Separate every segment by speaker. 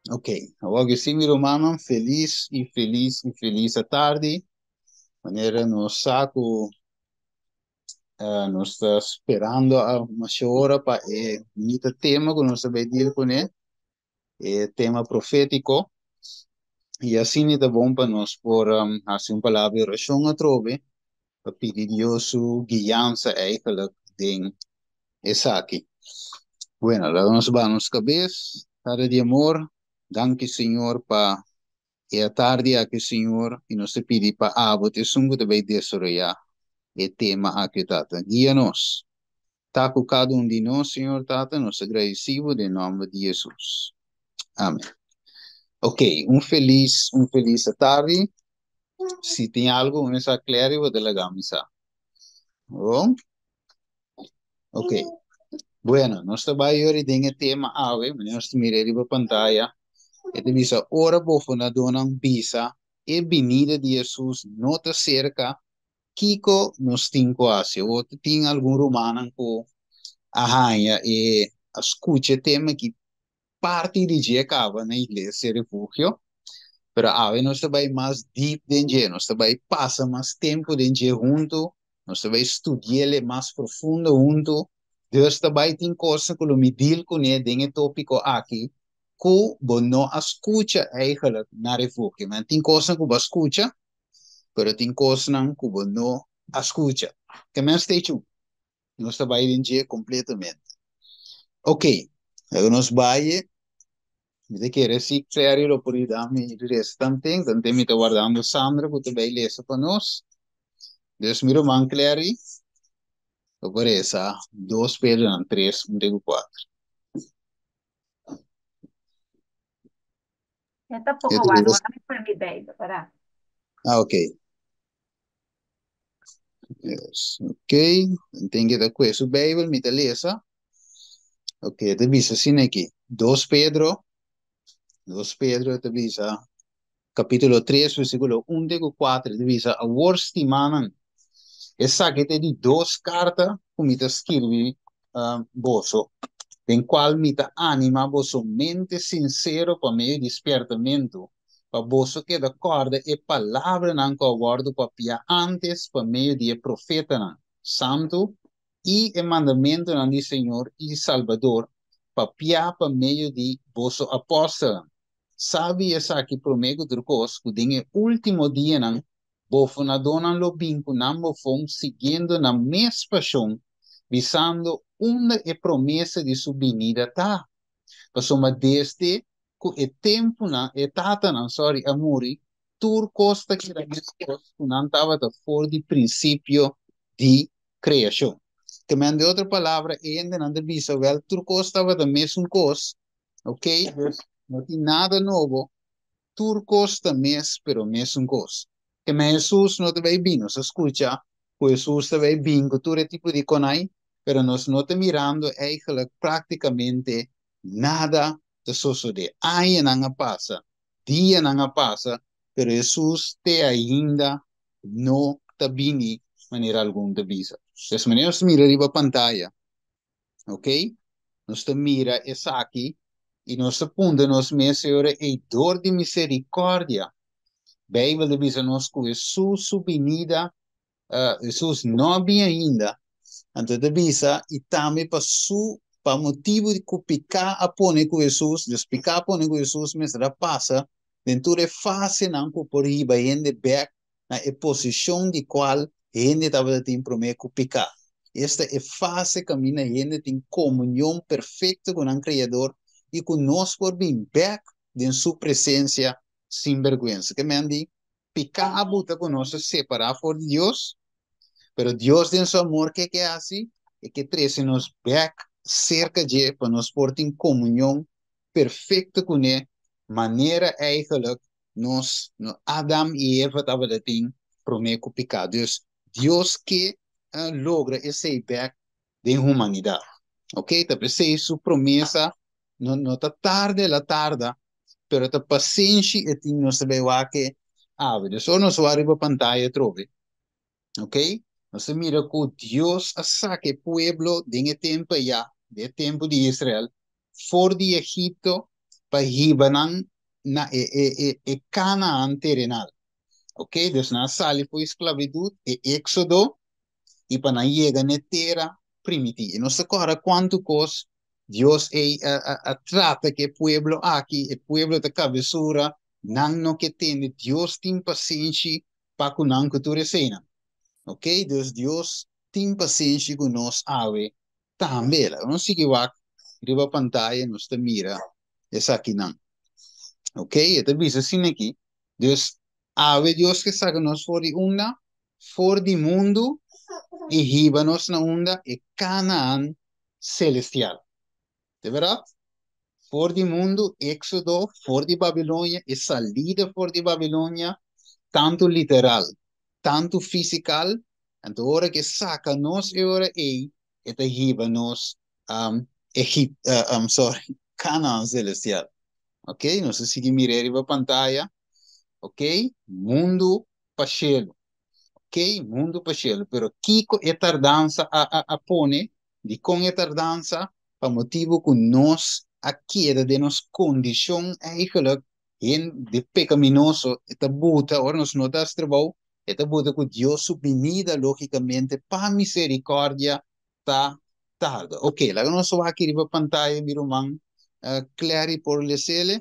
Speaker 1: Ok, oggi sim, Romano, feliz e feliz e feliz a tarde. Maneira no saco, nós está esperando a uma hora para bonita tema que nós vai dir com ele, é tema profético. E assim é bom para nós por assim uma palavra de oração a trove, para pedir Deus sua guiança eigenlijk em essa aqui. Bueno, lá nós vamos cabeça, tarde de amor. Danke, Senhor, para e a tarde aqui, Senhor, e nós te pedimos para abo te sungo te vai desarrollar o tema aqui, Tata. Guia-nos. Tá com cada um de nós, Senhor, Tata, nós agradecemos em nome de Jesus. Amém. Ok, um feliz tarde. Se tem algo nessa clara, eu vou delegar missa. Bom? Ok. Bueno, nós trabalhamos hoje em tema ave, nós miramos a pantalla. E te visa, ora bofo na donang bisa, e venida de Jesus nota cerca Kiko nos tinko asi, o tem algum romano ko arranha e escute tema que parte de dia acaba na igreja refúgio, pero a nós vai mais deep dentro, nós vai passa mais tempo dentro junto, nós vai estudar ele mais profundo junto, Deus também tem coisa que me deal com ele dentro tópico aqui, que você não escuta eigenlijk na refúgio, mas tem coisa que você escuta, pero tem coisa que você não escuta. Que mais stay tuned. Nós trabalhamos em dia completamente. Ok. Agora nós vai, de que reci sério lo por dar-me restante, então tem me guardando Sandra que também lê para nós. Deus me romang clari, por essa, 2 Pedro 3, 1, 4.
Speaker 2: Tenta
Speaker 1: Eu
Speaker 2: poco
Speaker 1: te
Speaker 2: guardo,
Speaker 1: digo,
Speaker 2: guarda per mi baby, para.
Speaker 1: ok. Yes. Ok. Tem que dar com isso, Bible, me te lesa. Ok, te visa assim aqui. 2 Pedro, 2 Pedro, te visa capítulo 3, versículo 1 de 4, dice, a worsti manan. Essa que tem de 2 cartas, como te escrevi, boso, em qual me anima, boso, mente sincero para meio despertamento, para boso que da corda e palavra não que aguardo para pia antes, para meio de profeta não, santo, e o mandamento não de Senhor e Salvador, para pia para meio de boso apóstolo. Sabe essa aqui promego turcos, que tem o último dia não, bofo na dona lo binco não bofo seguindo na mesma paixão, visando uma e promessa de sua vinda tá. Passou desde que o tempo na etata não sorry amori, tur costa que era não estava fora de princípio de criação. Que me de outra palavra, ainda não devia saber, tur costa estava da mesma coisa, ok? Não tem nada novo, turcos também, pero mesmo coisa. Que me Jesus não te vai bem, nos escuta, que Jesus te vai bem, que tu é tipo de conai, pero nós não te mirando, eigenlijk praticamente nada te sucede. Ai não passa, dia não passa, pero Jesus te ainda não te bem maneira alguma de visa. Dessa maneira, nós mira ali a pantalla, ok? Nós te mira essa aqui, e nós apunta nos meus Senhor, e dor de misericórdia. Bíblia diz a nós que Jesus subvenida, Jesus não havia ainda. Então, diz, e também para motivo de que picar a pôr com Jesus, despicar a pôr com Jesus, mas já passa, dentro é fácil não que por aí vai ainda back na posição de qual ainda estava tem prometo picar. Esta é fase que caminha ainda tem comunhão perfeita com o Criador e com nós por vir back em sua presença sem vergonha. Que me andi, picar a buta com nós, separar por Deus, pero Dios en su amor, que hace? Es que trae nos back cerca de, para nos portar en comunión perfecta con él, manera eigenlijk nos, no, Adam y Eva estaban de ting, prometo pecado. Dios que logra esse back de humanidade. Ok? Então, su promesa, no está tarde la tarda, pero está paciente e tem nos saber que ave. Só nos vai para pantalla trove. Ok? Nós mira que Deus saque pueblo de tempo ya, de tempo de Israel, fora de Egipto, para hibanan na Canaã terrenal. Ok? Dus na sali foi esclavitud e éxodo e para chega na terra primitiva. E não se corre quanto cos Deus trata que o pueblo aqui, o pueblo da cabeçura, não no que tem, Deus tem paciência para que não que tu recena. Ok? Dus Deus tem paciência com nós, ave, também. Não sei que vai, riba pantalla, nos te mira, essa aqui não. Ok? Então, bisa assim aqui. Dus, ave Deus que saca nós fora de onda, fora do mundo, e riba-nos na onda, e Canaã celestial. De verdade? Fora do mundo, Éxodo, fora de Babilônia, e salida fora de Babilônia, tanto literal, tanto physical, então hora que saca nós e hora e riba nos Egipto, sorry, Canaã celestial. Ok? Não sei se mirar a pantalla. Ok? Mundo pachelo. Ok? Mundo pachelo. Pero Kiko e tardança a pone, de com e tardança, para motivo que nós, a queda de nos condição eigenlijk, in de pecaminoso, esta buta, ora nos notas trabalho, esta buta que Deus subvenida, logicamente, para misericórdia, tá tarde. Ok, lá nós vamos aqui na pantalla, mi román, claro por le.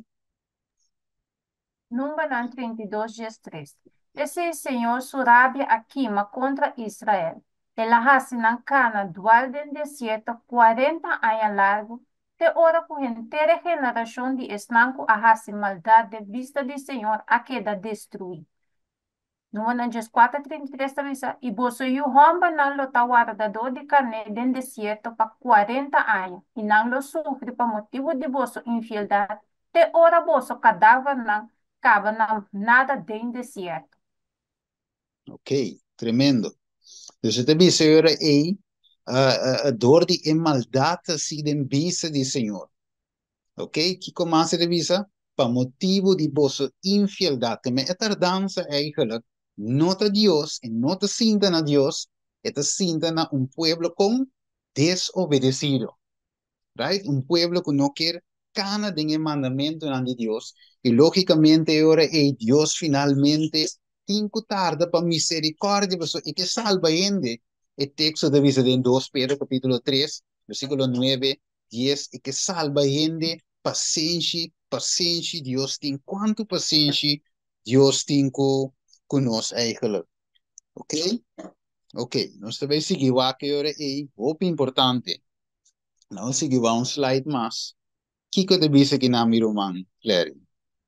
Speaker 2: Número 32, dias 3. Esse Senhor surabia a quima contra Israel. Ela hasinan cana dual del desierto 40 anos largo, te ora por inteira geração de esnanco a hasi maldade de vista de Senhor a queda destruir. No ano 4:33 avisa, e bolso yu homba não lo tawara da dor de carne den desierto para 40 anos, e não lo sofre para motivo de bolso infialdade, te ora bolso cadáver não cava não nada den desierto.
Speaker 1: Ok, tremendo. Dus het is er door die maldade se den visa di Senhor. Ok, que começa de visa? Para motivo de vossa infialdade. Mas esta dança eigenlijk nota Deus e nota cinta na Deus, esta cinta na pueblo com desobedecido. Right? Pueblo que não quer cana de mandamento de Deus. E logicamente agora Deus finalmente cinco tarde para misericórdia, e que salva gente. El texto de visa de 2 Pedro capítulo 3, versículo 9, 10, y que salva gente, paciencia, paciencia, Dios tiene cuánto paciencia Dios tiene con nos eigenlijk. Ok? Ok, nós também seguimos aqui agora é muito importante. Nós seguimos um slide mais. Kiko de visa que na miro man, Clary.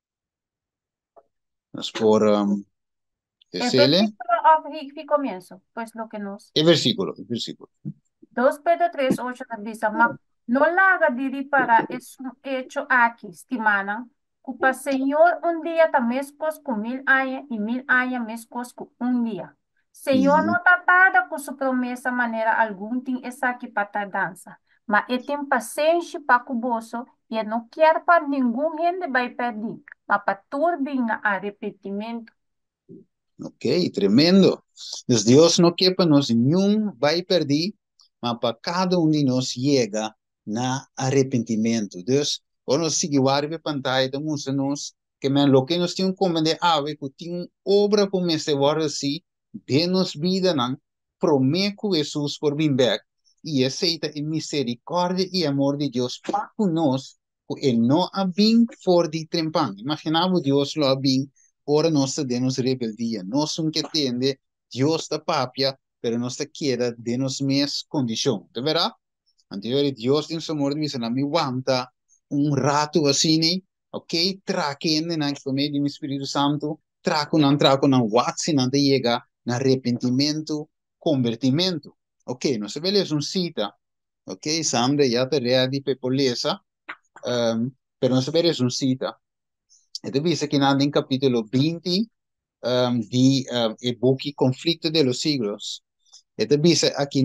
Speaker 1: Nós por
Speaker 2: El
Speaker 1: decirle,
Speaker 2: versículo y comienzo, pues lo que nos
Speaker 1: el versículo, el versículo.
Speaker 2: 2 Pedro 3, 8 avisa, mas no laga diri para es un hecho aquí, estimana, cupa Señor un día ta mescos con 1000 años y 1000 años mescos con un día. Señor no tarda con su promesa manera algún tin esa aquí para tardanza, mas tem paciência para cuboso y no quiere para ningún gente vai perder, mas para turbin na arrepentimiento.
Speaker 1: Ok, tremendo. Pues Dios no quiere para nos ningún va a perder, mas para cada uno de nos llega na arrepentimiento. Dios, o nos sigue a pantalla, de nos que me lo que nos tiene como de ave, que tiene obra como este war así, de nos vida, nan, prometo Jesús por bien back, y aceita en misericordia y amor de Dios para nos, que no ha bien for de trempan. Imaginamos Dios lo ha bien ora nossa de-nos rebeldia. Nós que tende, Deus da papia, pero nós queda de nos mes condição. De verdade? Anterior, Deus tem seu amor de mim, me aguanta rato assim, ok? Traquende na que de mi Espírito Santo, traco não, watsi não te chega na arrependimento, convertimento. Ok, nós vemos cita, ok? Sandra já te readi pepolesa, pero nós vemos cita. Então, dice aqui em capítulo 20 de boek Conflicto de los Siglos. Então, dice aqui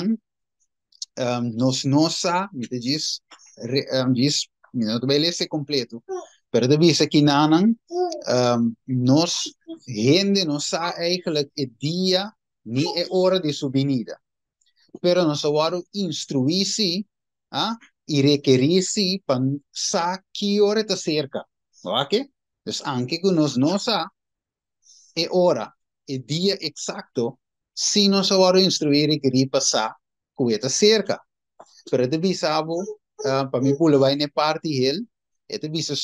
Speaker 1: nos nossa, me diz, não vai ler esse completo, pero dice aqui nos gente não sabe eigenlijk o dia nem a hora de sua venida. Pero nós vamos instruir-se, e requerirsi para sa que hora está cerca. Ok? Então, anche que nós não sa é hora, é dia exato, se nós agora instruir e querer passar, que está cerca. Pero te bisabo, para mim, pula vai na parte ele, te bisa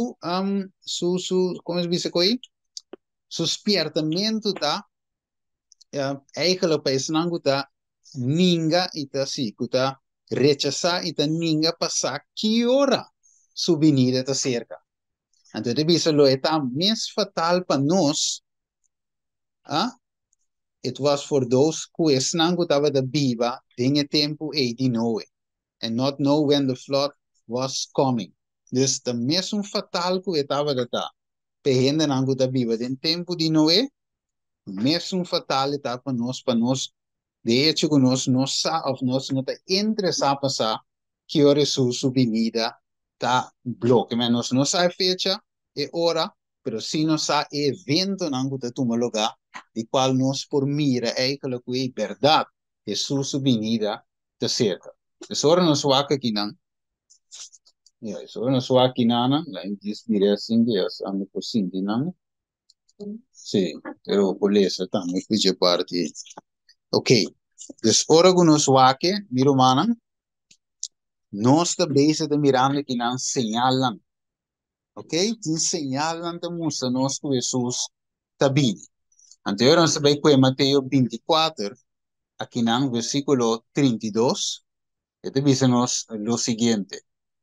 Speaker 1: como se bisa coi? Su spiertamento tá, eigenlijk para esse não tá, ninga ita si, kuta rechazar ita ninga passar que hora su venida tá cerca. Então, te bisa lo é mais fatal para nós, ah? It was for those who is não estava da biba, tinha tempo e de noe. And not know when the flood was coming. Dus de mesmo fatal que estava de tá. Perrenda não da Bíblia. Em tempo de Noé, mesmo fatal está para nós. De hecho, que nós of nós não está interessado a passar que hora sua venida está bloqueada. Mas nós não sabe fecha e hora, pero se nós sabe evento não está tomando lugar, de qual nós por mira é que é verdade, Jesus sua venida está cerca. Então, ora nós vaca aqui não. Ja, so na sua kinana, la intis diria sindi as ame po sindi nang. Sì, pero polesa tammi qui parti. Ok, dus ora guno suake, miro manang, nos ta base de mirando que não señalan. Ok, tin señalan te musa nos ku Jesus tabini. Anterior nós sabemos que Mateus 24, aqui nang versículo 32, este dice nos lo siguiente.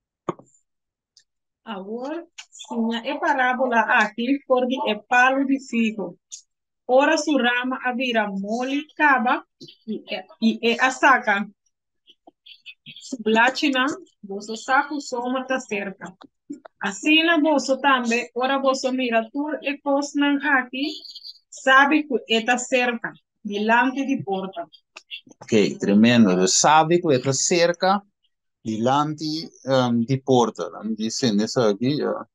Speaker 3: Agora, tinha e parábola aqui por de e palo de figo. Ora su rama a vira mole caba e a saca. Su blachina, vosso saco soma ta cerca. Assim na vosso também, ora vosso mira tur e cosnan aqui, sabe que eta cerca, dilante de porta.
Speaker 1: Ok, tremendo. Dus sabe que está cerca delante de porta. Dicen eso aquí, ya,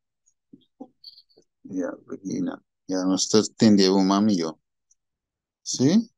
Speaker 1: ya, Regina, ya no está entendiendo, mami, yo. ¿Sí?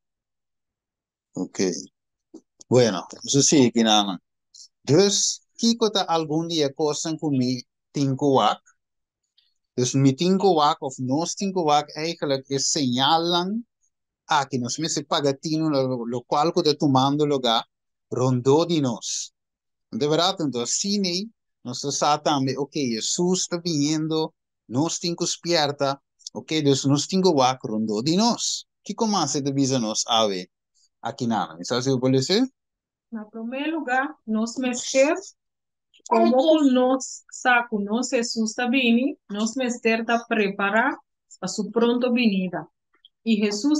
Speaker 1: Ok. Bueno, eso sí, aquí nada más. Dus, Kiko ta algún día cosa con mi tinko wak. Dus mi tinko wak of nos tinko wak eigenlijk is señalan a que nos mese pagatino lo cual que está tomando lugar rondó de nos. De verdad, entonces, cine, nos está también, ok, Jesús está viniendo, nos tengo despierta, ok, Dios nos tengo rondo de nos. ¿Qué comienza de visa nos ave aquí nada? ¿Me sabes qué puede decir?
Speaker 3: Na primeiro lugar, nós mester, como nós saco, nós Jesus está vindo, nós mester está preparar a sua pronta vinda. E Jesus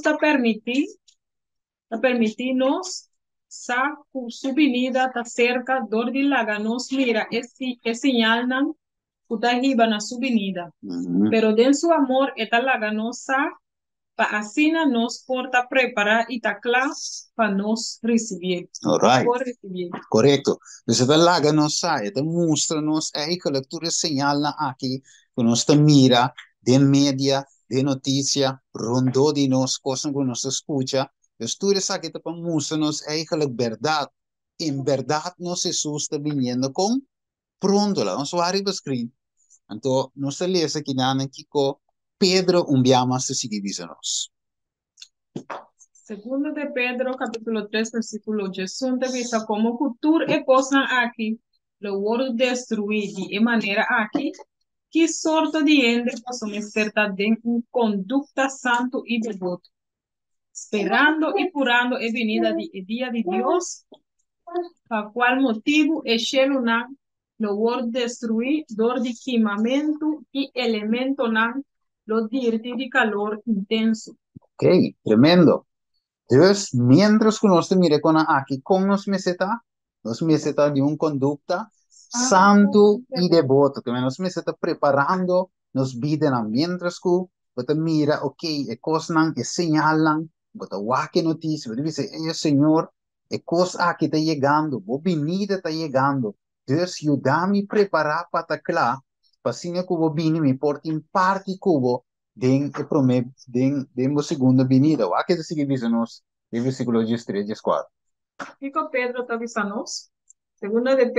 Speaker 3: está permitindo nós saco, sua vinda está cerca, dor de laga, nós mira, esse sinal não, que está riba na sua vinda. Pero dentro do amor, esta laga nós sabe, para assim nós porta preparar e está claro para nós receber.
Speaker 1: Alright. Correcto. Dus esta laga nos sabe, esta mostra nos eigenlijk tu señala aquí, que nos te mira, de media, de noticia, rondo de nos, cosas que nos escucha. Dus tu sabe que te mostra nos eigenlijk verdad. En verdad nos Jesús está viniendo con pronto, la vamos a ver en screen. Entonces, nos se lê aqui na Kiko, Pedro enviamos a seguir nos.
Speaker 3: Segundo de Pedro, capítulo 3, versículo 10, te vista como futuro e cosa aqui, lo world destruir de maneira aqui, que sorte de ende posso me certa de conduta santo e devoto, esperando e curando a venida de dia de Deus, para qual motivo é chelo na lo world destruir, dor de queimamento e elemento na lo dirte de calor intenso.
Speaker 1: Ok, tremendo. Dus, mientras que nos mire con aquí, con nos meseta de una conducta santo y devoto, que nos meseta preparando, nos piden a mientras que, bota mira, ok, e cosnan, e señalan, bota guaque noticia, bota dice, Señor, e cosa aquí está llegando, bo venida está llegando, dus, ayúdame a preparar para claro, para si que vos vini, me porta en parte cubo, den e promet den mo segunda venida. O que se diz nos versículo 13, 14.
Speaker 3: Fico Pedro está avisando. Segunda de Pedro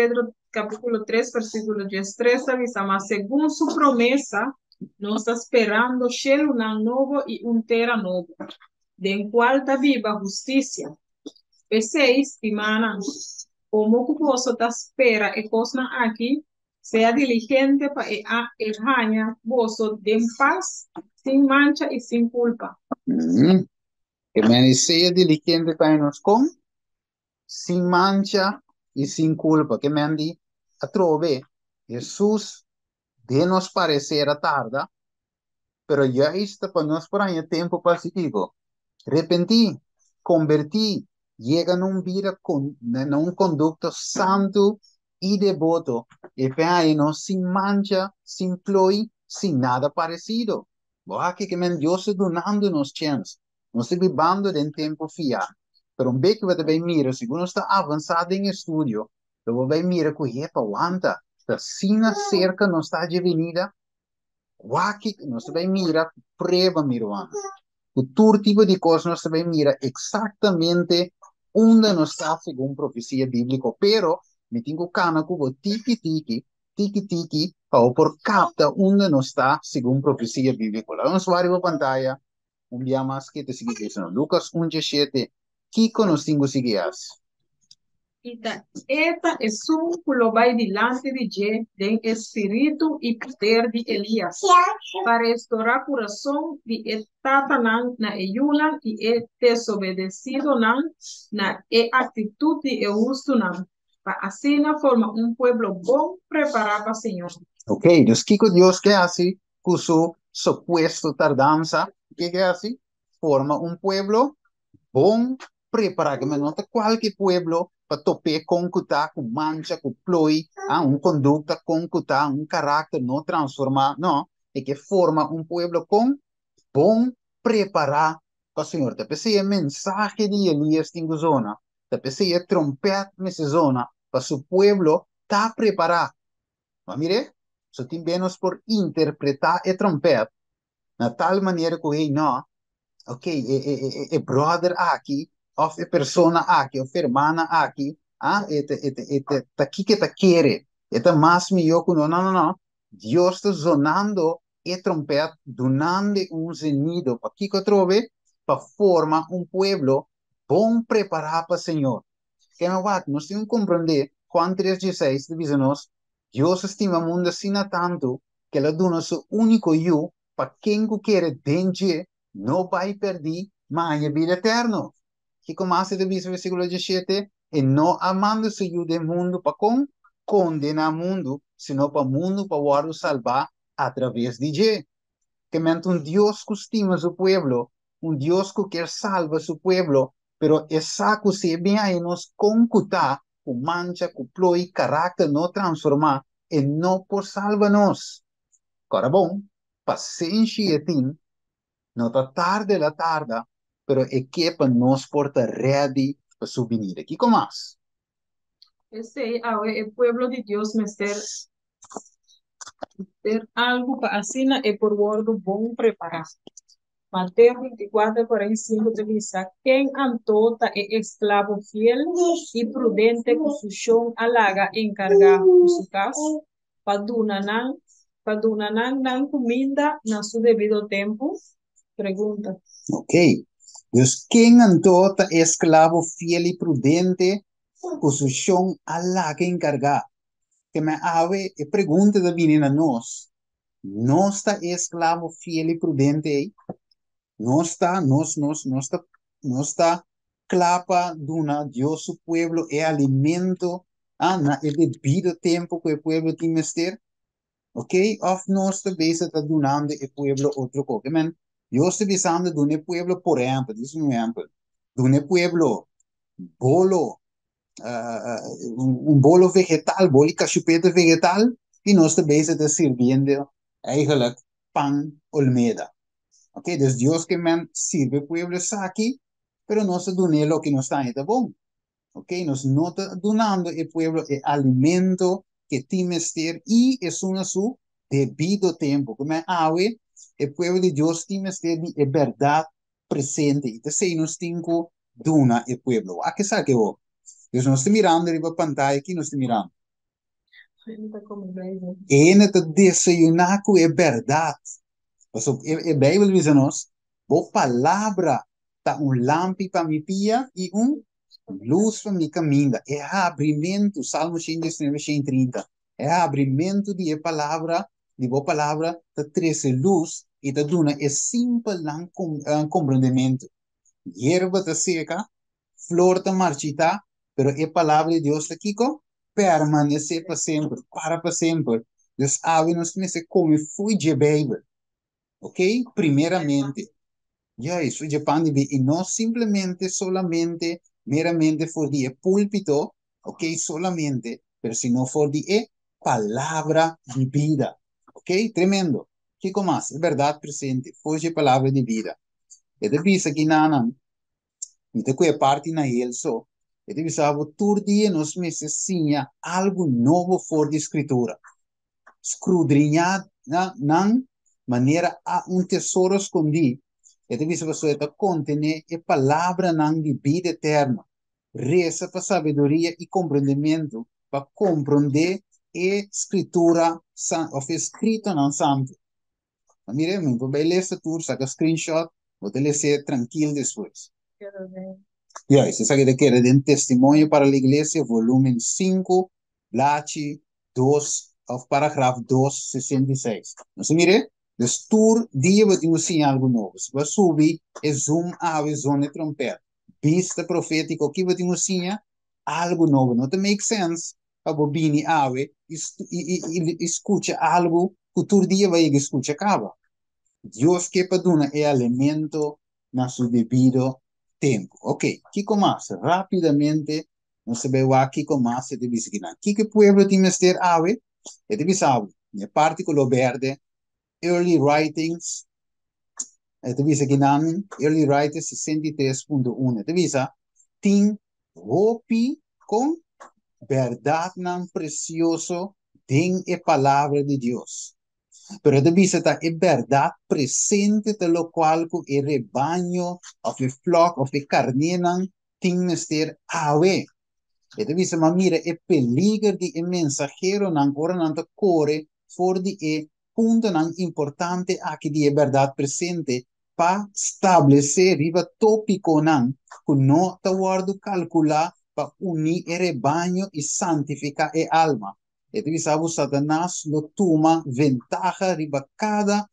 Speaker 3: capítulo 3, versículo 13, avisa, mas según su promesa, nos está esperando Shelunan novo y un tera novo, de cual está viva justicia. P6, Timana, como que vos te espera e cosa aquí, sea diligente para el haña, vos den paz, sin mancha y sin culpa.
Speaker 1: Que me sea diligente para nos con, sin mancha y sin culpa. Que me andi a trove, Jesús de nos parecer a tarda, pero ya está para nos por año tiempo pacífico. Repentí, convertí, llega a un vida con un conducto santo y devoto, y no sin mancha, sin ploy, sin nada parecido. Boa que men Dios donando nos chance, não se vivendo de tempo fiar. Pero um beco vai bem mira, se uno está avançado em estudo, eu vai mira que epa aguanta, está sina cerca não está de avenida, Waki, nós também mira, preva miruana. O tour tipo de coisa nós também mira exatamente onde nós está segundo profecia bíblica, pero me tenho cana como tiki, para por capta onde nós está segundo profecia bíblica. Lá nós vamos a pantalla, dia mais que te sigue dizendo, Lucas 1:7, Kiko nos tenho seguir.
Speaker 3: Esta es un pulo vai delante de je, den espíritu y poder de Elías, para restaurar corazón de etatanan na eyulan y desobedecido na actitud de justo para así na forma un pueblo bom preparado para Señor.
Speaker 1: Ok, Dios, Kiko Dios que hace con su supuesto tardanza, ¿qué hace? Forma un pueblo bom preparado, que me nota cualquier pueblo para topar con cuta, con mancha, con ploy, un conducta con cuta, un carácter no transformado, no, es que forma un pueblo con bom preparado para el Señor. Te pensé el mensaje de Elías en zona, te pensé el trompeta en esa zona, para su pueblo está preparado. ¿No mire? So também nós por interpretar e trompete na tal maneira que ele não, ok, brother aqui, of a persona aqui, of hermana aqui, tá aqui que tá querer, tá mais melhor que não, Deus está zonando e trompete, donando um zenido, para que eu trove, para formar um pueblo bom preparado para o Senhor. Que não vai, nós temos que compreender, Juan 3:16 diz nos, Dios estima o mundo assim tanto que ela dona seu único eu para quem quer dengue não vai perder mas a vida eterna. Que começa de versículo 17 e não amando-se eu do mundo para condenar o mundo, sino para o mundo para o salvar através de je. Que mente um Deus que estima seu pueblo, um Deus que quer salvar seu pueblo, pero essa que se bem aí nos concutar com mancha, com ploi, carácter não transformar e não por salvar-nos. Agora, bom, paciência tem, não está tarde la tarde, pero é que para nós porta ready para sua venida. Aqui como mais?
Speaker 3: El pueblo de Dios me ser algo para así es por guardo bom preparado. Mateo 24:45 te dice, quien antota es esclavo fiel y prudente con su shon alaga encargado con su casa, padunanan nan comida na su debido tiempo. Pregunta.
Speaker 1: Ok. Deus, quem antota é esclavo fiel e prudente, com su chão alaga encargar. Que me ave e pergunta da menina nós. Nós está esclavo fiel e prudente aí? Nós está clapa duna Dios su pueblo e alimento na el debido tempo que o pueblo tem que ok? Of nós está besa está donando o pueblo outro coisa. Men, Dios está besando dune pueblo por exemplo, diz um exemplo. Dune pueblo bolo, bolo vegetal, bolica chupeta vegetal, e nós está besa sirviendo eigenlijk pan olmeda. Ok, dus Dios que me sirve pueblo aquí, pero no se done lo que nos está ahí bom. Ok, nos no está donando el pueblo el alimento que tiene ser y es una su debido tiempo. Como ave, el pueblo de Dios tiene ser de verdad presente. Y te sei nos tengo dona el pueblo. ¿A qué sabe vos? Pues nos está mirando en la pantalla aquí, nos está mirando. En het desayunar com é verdade. Então, a Bíblia diz a nós, a palavra tá lampi para mi pia e luz para mi caminho. É abrimento, Salmo 119, 130. É abrimento de palavra, de boa palavra, tá traz luz e tá dando é simples compreendimento. Hierba tá seca, flor tá marchita, pero a palavra de Deus tá aqui permanece para sempre, para sempre. Deus abre nos nesse como foi de Bíblia. Ok? Primeramente. Ya isso depende de, e não simplesmente, solamente, meramente for de púlpito, ok? Solamente, pero se não for de palavra de vida. Ok? Tremendo. Que mais? É verdade presente. Foi de palavra de vida. E depois aqui na então, que é parte na ele só. E depois, todo dia nos meses, sim, algo novo for de escritura. Escudrinhar na maneira a tesouro escondido. E depois, você está contendo a palavra de vida eterna. Reza para sabedoria e compreendimento para compreender a escritura ou escrito no santo. Mire, muito bem, ler tudo, saca screenshot, vou te ler tranquilo depois. Ja, isso sabe de que era de Testemunho para a Igreja, volume 5, Lachi 2, of paragrafo 266. Não se mire? Dus tour dia vai ter algo novo. Se vai subir, é zoom ave zona trompeta. Vista profética, que vai ter algo novo. Não te make sense. A bobini ave, escuta algo, que todo dia vai escutar acaba. Deus que paduna é alimento na seu devido tempo. Ok, Kiko mais? Rapidamente, não se vê aqui com mais de bicicleta. Que pueblo tem que ave? É de bisau. É partículo verde, early writings, é de bicicleta, early writings 63.1. É de bisa, tem hopi com verdade não precioso, tem a palavra de Deus. Pero de visita es verdad presente de lo cual el rebaño o el flock o el carnenan tiene que estar ave. E de visita ma mira el peligro de el mensajero nan ora nan te corre for di e punto nan importante aquí de verdad presente pa establecer riba tópico nan con no te guardo calcular pa unir el rebaño y santificar el alma. E devi saber Satanás lo toma ventaja riba cada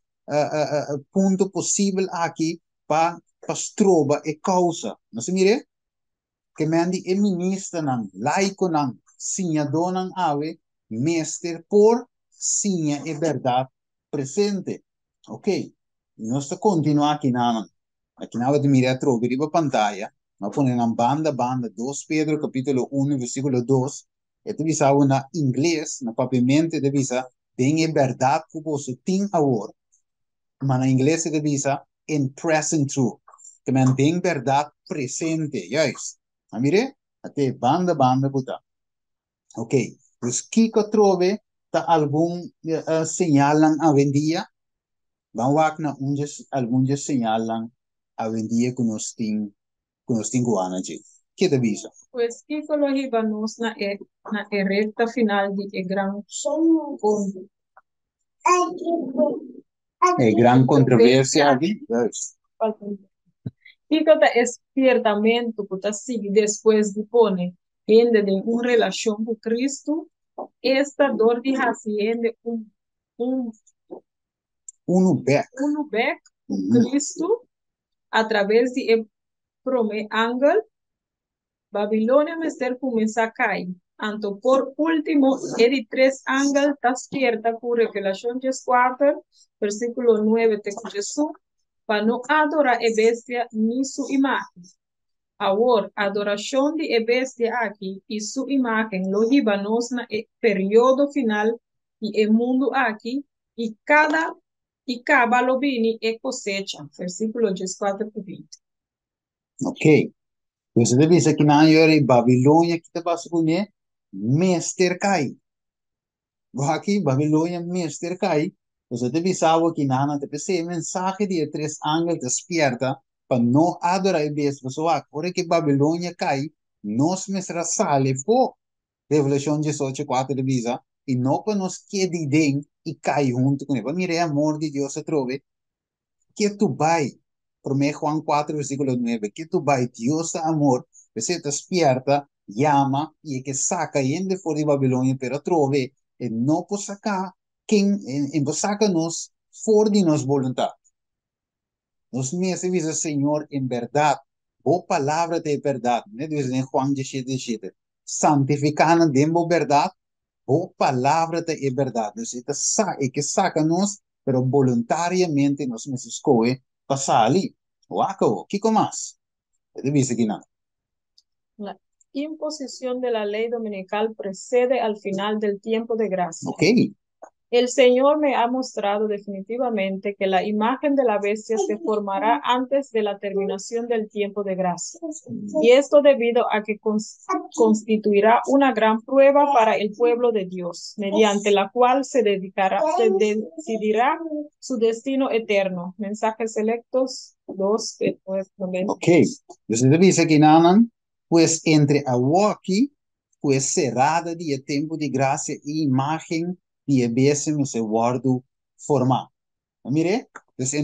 Speaker 1: punto possível aqui para trova e causa. Não se mire? Que mandi e ministra nan, laico nan, sinha donan ave, mestre por sinha e verdade presente. Ok? Nós continuamos aqui na aqui na de mirar trovi riba pantalla, ma pone na banda 2 Pedro capítulo 1 versículo 2. Ito bisa na inglês, na papiamente de bisa, tem a verdade que você tem agora. Mas na inglês de bisa, in present truth. Que mantém verdade presente. Yes. Mire, até banda puta. Ok. Pues, Kiko trove, ta algum señal lang a vendia. Vamos na algum señal lang a vendia que nos tem guana, que te bisa?
Speaker 3: Pues psicologia nos na recta final de gran conto.
Speaker 1: Gran controversia aqui.
Speaker 3: Fica despiertamento que sigue después de poner gente de una relación con Cristo, esta dor de hacienda
Speaker 1: Uno back.
Speaker 3: Cristo a través de el prome ángel Babilonia mester comienza a caer. Anto por último, el 3 ángel despierta por revelación 4, versículo 9 de Jesús, para no adorar a bestia ni su imagen. Ahora, adoración de bestia aquí y su imagen lo llevamos en el periodo final y el mundo aquí y cada lo vini e cosecha. Versículo 4 y 20.
Speaker 1: Ok. Você deve dizer que na hora Babilônia que te passa com ele, Mester cai. Aqui, Babilônia, Mester cai. Você deve saber que na hora te mensagem de 3 ángeles despierta para não adorar a Deus. Pessoal, hora que Babilônia cai, nós mestra sale fo. Revelação 18:4 de visa, e não para nos quede dentro e cair junto com ele. Para mirar amor de Deus se trove, que tu vai, por mim Juan 4, versículo 9, que tu vai, Deus é amor, você te despierta, llama, e que saca gente fora de Babilônia, pero trove, e não pode sacar, quem, e saca nos fora de nossa vontade. Nos meses dice, Señor, en verdad, vos palabra de verdad, ¿no? Dice en Juan 17, santificando demo verdad, vos palabra de verdad. Dice, que saca-nos, pero voluntariamente nos escoge pasar ali. Waco, ¿qué más? Dice que no.
Speaker 3: La imposición de la ley dominical precede al final del tiempo de gracia.
Speaker 1: Ok,
Speaker 3: El Señor me ha mostrado definitivamente que la imagen de la bestia se formará antes de la terminación del tiempo de gracia. Y esto debido a que constituirá una gran prueba para el pueblo de Dios, mediante la cual se decidirá su destino eterno. Mensajes selectos 2,
Speaker 1: ok. Entonces dice que nanan, pues entre Awaki, pues cerrada de tiempo de gracia e imagen de besem se guardo forma. Mire, entonces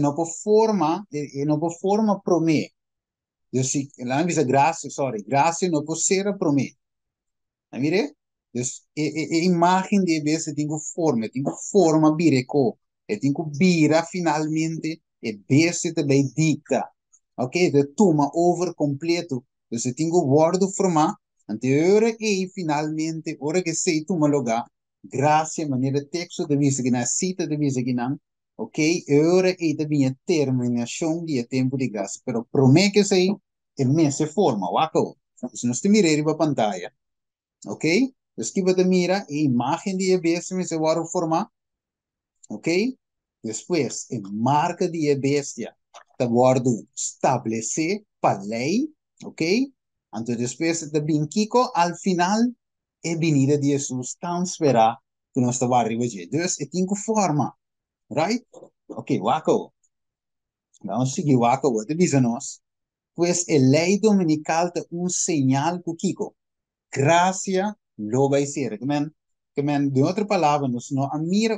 Speaker 1: no por forma promê. Entonces, la misma gracia, sorry, gracia no por ser promê. Mire, entonces, imagen de besem tenho forma bireco, tenho bira finalmente, besem também dicta. Ok, de toma over completo. Entonces, tenho guardo forma, anterior e finalmente, ora que sei toma lugar, gracia, maneira texto de visa que na cita de visa que não, ok, ora e também a terminação de tempo de graça, pero promete que sei, é nessa forma, waco. Se nós te mirarmos para a pantalla, ok, aqui você mira a imagem de bestia, se vai formar, ok, depois a marca de bestia, está guardo estabelecer para lei, ok, então depois está bem kiko, al final é venida de Jesus, tão esperar que nós estamos arriba de Deus, e tem que forma, right? Ok, waco, vamos seguir waco, what diz nós? Pues a lei dominical é sinal que kiko, gracia lo vai ser, que men, de outra palavra, nós não mira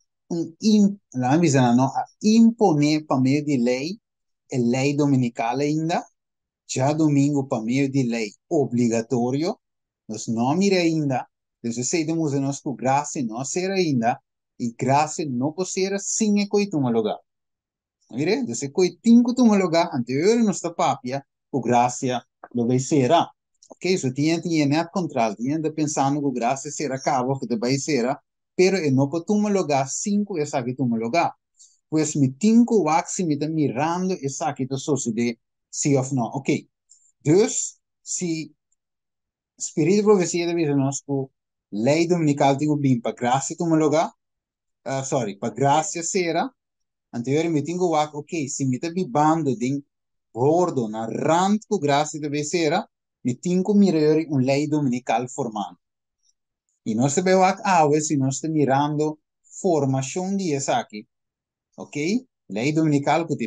Speaker 1: la misma no a imponer para meio de lei, a lei dominical ainda, já domingo para meio de lei obrigatório, nós não mira ainda, então se temos nós com graça não ser ainda, e graça não pode ser sem a coituma lugar. Mire, então se coitinho toma lugar, anterior nossa papia, com graça lo vai ser. Ok, so tinha net controle, tinha pensando que graça será cabo, que vai ser, pero não pode tomar lugar 5 essa que toma lugar. Pues me tinco waxi me tá mirando essa que tá sucede sim ou não. Ok, dus se espírito profecia de vida nós com lei dominical tem bem para graça tomar lugar, sorry, para graça será. Anterior me tinco wax, ok, se me tá bibando de gordo na rand com graça de ser, me tinco mirar lei dominical formando. E nós sabemos que se nós estamos mirando formação de essa aqui, ok? Lei dominical com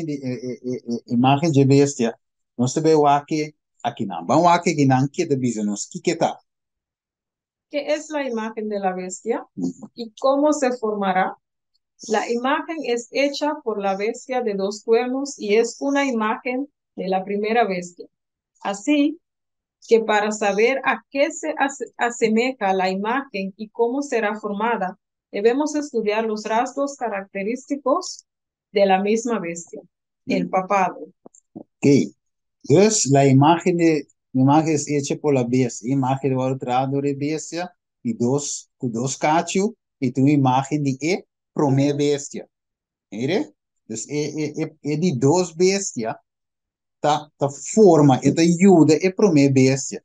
Speaker 1: imagem de bestia, nós sabemos que aqui não. Vamos aqui não que de business, que está?
Speaker 3: ¿Qué es la imagen de la bestia? ¿Y cómo se formará? La imagen es hecha por la bestia de 2 cuernos y es una imagen de la primera bestia. Así que para saber a qué se asemeja la imagen y cómo será formada, debemos estudiar los rasgos característicos de la misma bestia, el papado.
Speaker 1: Ok. Entonces, la imagen es hecha por la bestia, imagen de otra de bestia, y dos cachos, y tu imagen de primer bestia. Mire? Entonces, de 2 bestias, ta forma, esta ayuda a primer bestia.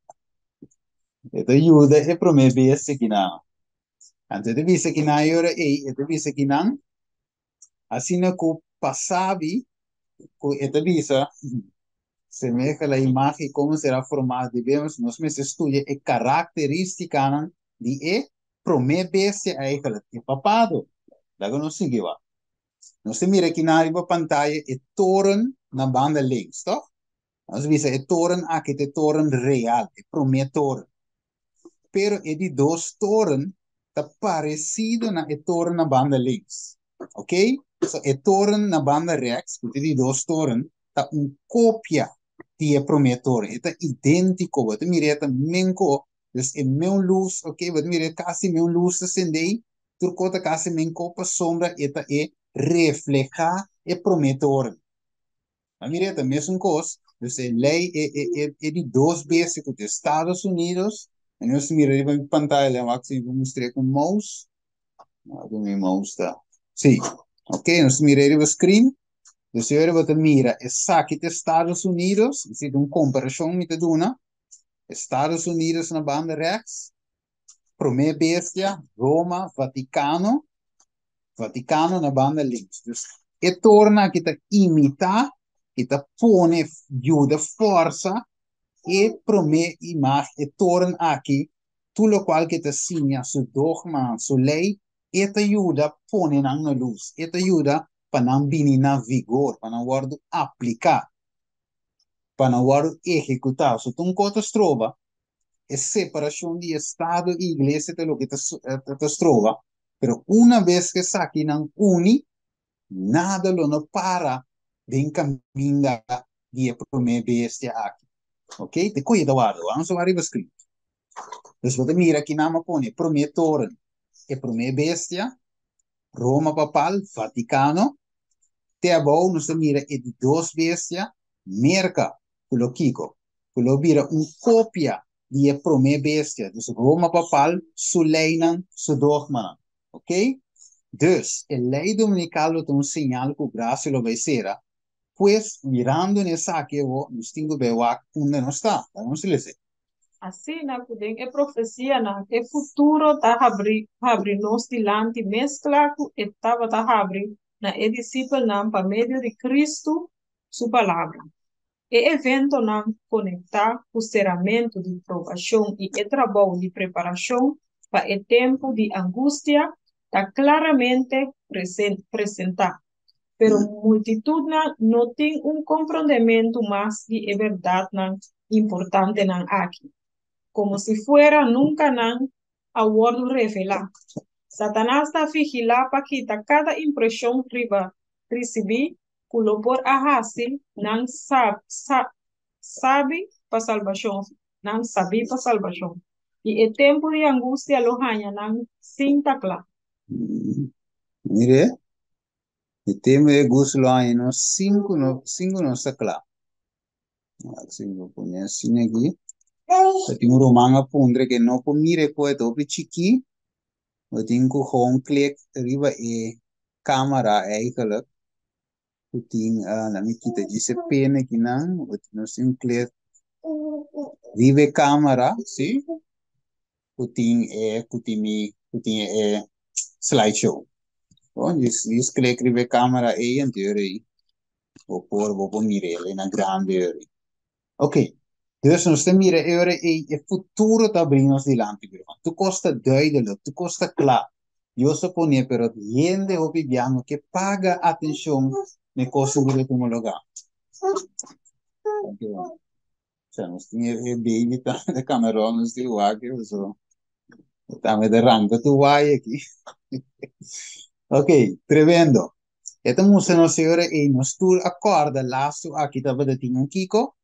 Speaker 1: Esta ayuda a primer bestia que não. Antes de vista que não, agora esta vista que não, assim não que passabi, esta vista, semeja la imagen cómo será formada. Debemos nos estudiar a característica de primer bestia eigenlijk el papado. Luego nos sigue va. Nos mira aquí na riba pantalla el toren na banda links, toch? Nos dice el toren aquí el toren real, el primer toren. Pero es de 2 toren tá parecido na e torna na banda links. Ok? So, e torna na banda rechts, porque die dois torna, tá cópia de prometor. Eta idêntico, wat mireta menko, dus e meu luz, ok? Wat mireta quase meu luz acendei, turcota quase menko pa sombra, eta e refleja e prometor. A mireta mesmo coisa, dus e lei e de dois vezes com os Estados Unidos, e nós miramos em pantalla, vamos mostrar com mouse. Come mouse Sim, ok, nós miramos o screen. Dus je wat mira, é aqui dos Estados Unidos, se uma comparação met de doen, Estados Unidos na banda rechts, primeira bestia, Roma, Vaticano, Vaticano na banda links. Dus e torna que ta imita, que ta pone ajuda força e primeira imagem e torna aqui, tudo o qual que ta signa su dogma, su lei, e ta ajuda pone na luz, e ta ajuda para não vir na vigor, para não guardo aplicar, para não guardo executar. Se tu não trova, é separação de Estado e Igreja de lo que te trova. Pero uma vez que aqui não une, nada lo não para de encaminhar de primeira bestia aqui. Ok? Te cuida do lado, vamos a ver escrito. Então, você mira aqui na põe primeiro torre, é primeira bestia, Roma Papal, Vaticano. Te abou, nós mira é de duas bestias, merca, quello Kiko. Quello vira cópia de a primeira bestia, dus Roma Papal, su leinan, su dogma. Ok? Dus, a lei dominical tem sinal que graça lo vai ser. Pues, mirando nessa aqui, nós temos que ver onde nós está. Vamos ler.
Speaker 3: Assim, na kudeng e profecia na e futuro ta habri nos dilanti mescla ku e tava ta habri na e discípulo na pa medio de Cristo su palavra. E evento na conectar o serramento de provação e trabalho de preparação para o tempo de angústia está claramente presentar. Pero multitud não tem compreendimento mais de verdade importante aqui. Como si fuera nunca nan awardo revelar. Satanás está vigilando para quitar cada impressão riba recebi, culo por ahasil, nan sabe para salvação, nan sabe para salvação. E o tempo de angústia lo hanha nan sinta claro.
Speaker 1: Mire, o tema é gosto lá em nós cinco não está claro. Assim, vou pôr assim aqui. Tem um romano pondre que não pode mire coisa dobre chiqui. Eu tenho que gewoon click riba e câmera eigenlijk. Eu tenho na minha kita disse pena aqui não. Eu tenho assim click riba câmera, sim. Eu tenho slideshow. Bom, diz click riba câmera aí em teoria. Vou mire ele na grande. Ok. Dus ons mira ore e futuro te brengen ons die land te brengen. Tu costa duidelijk, tu costa klaar. Yo se pone pero yende hopi bianco que paga atención ne cosa que tu lugar. Cioè, non stiamo baby da Camerone, non stiamo guardando, so. Stiamo de rango, tu vai aqui. Ok, tremendo. Então, nós senhora e nós tu acorda laço aqui tava de tinha Kiko,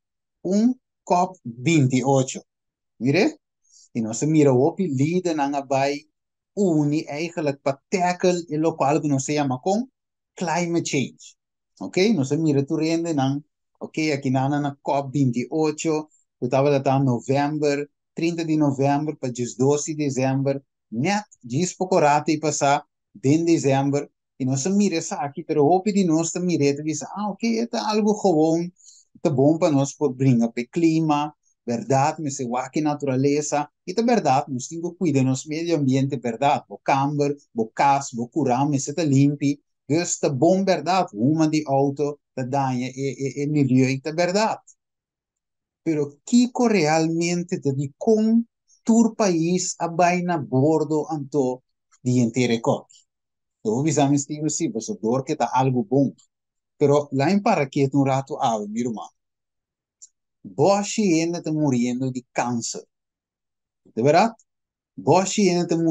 Speaker 1: COP28. Mire? En onze mira op die leden aan bij Unie eigenlijk para tackle el local que no se llama con climate change. Ok? Nos mira tu rende nan, ok, aqui na COP28, eu estava datando novembro, 30 de novembro para 12 de dezembro, net 10 pouco rata e passar, 20 de dezembro, e nós mira essa aqui, pero hope de nós mira e diz, ok, é algo gewoon, é bom para nós por brincar para clima, verdade, mas é aqui natureza, e é verdade, nós temos que cuidar do nosso meio ambiente, verdade, o camber, o cas, o curar, mas é limpo, dus é bom, verdade, uma de auto, da danha, e meio, é verdade. Pero Kiko realmente de com tur país a na bordo anto de inteira coque. Eu visamos Steve sim, mas o dor que tá algo bom. Pero lá em Paraquet um rato meu irmão. Boa ainda está morrendo de câncer. De verdade? Boshi en te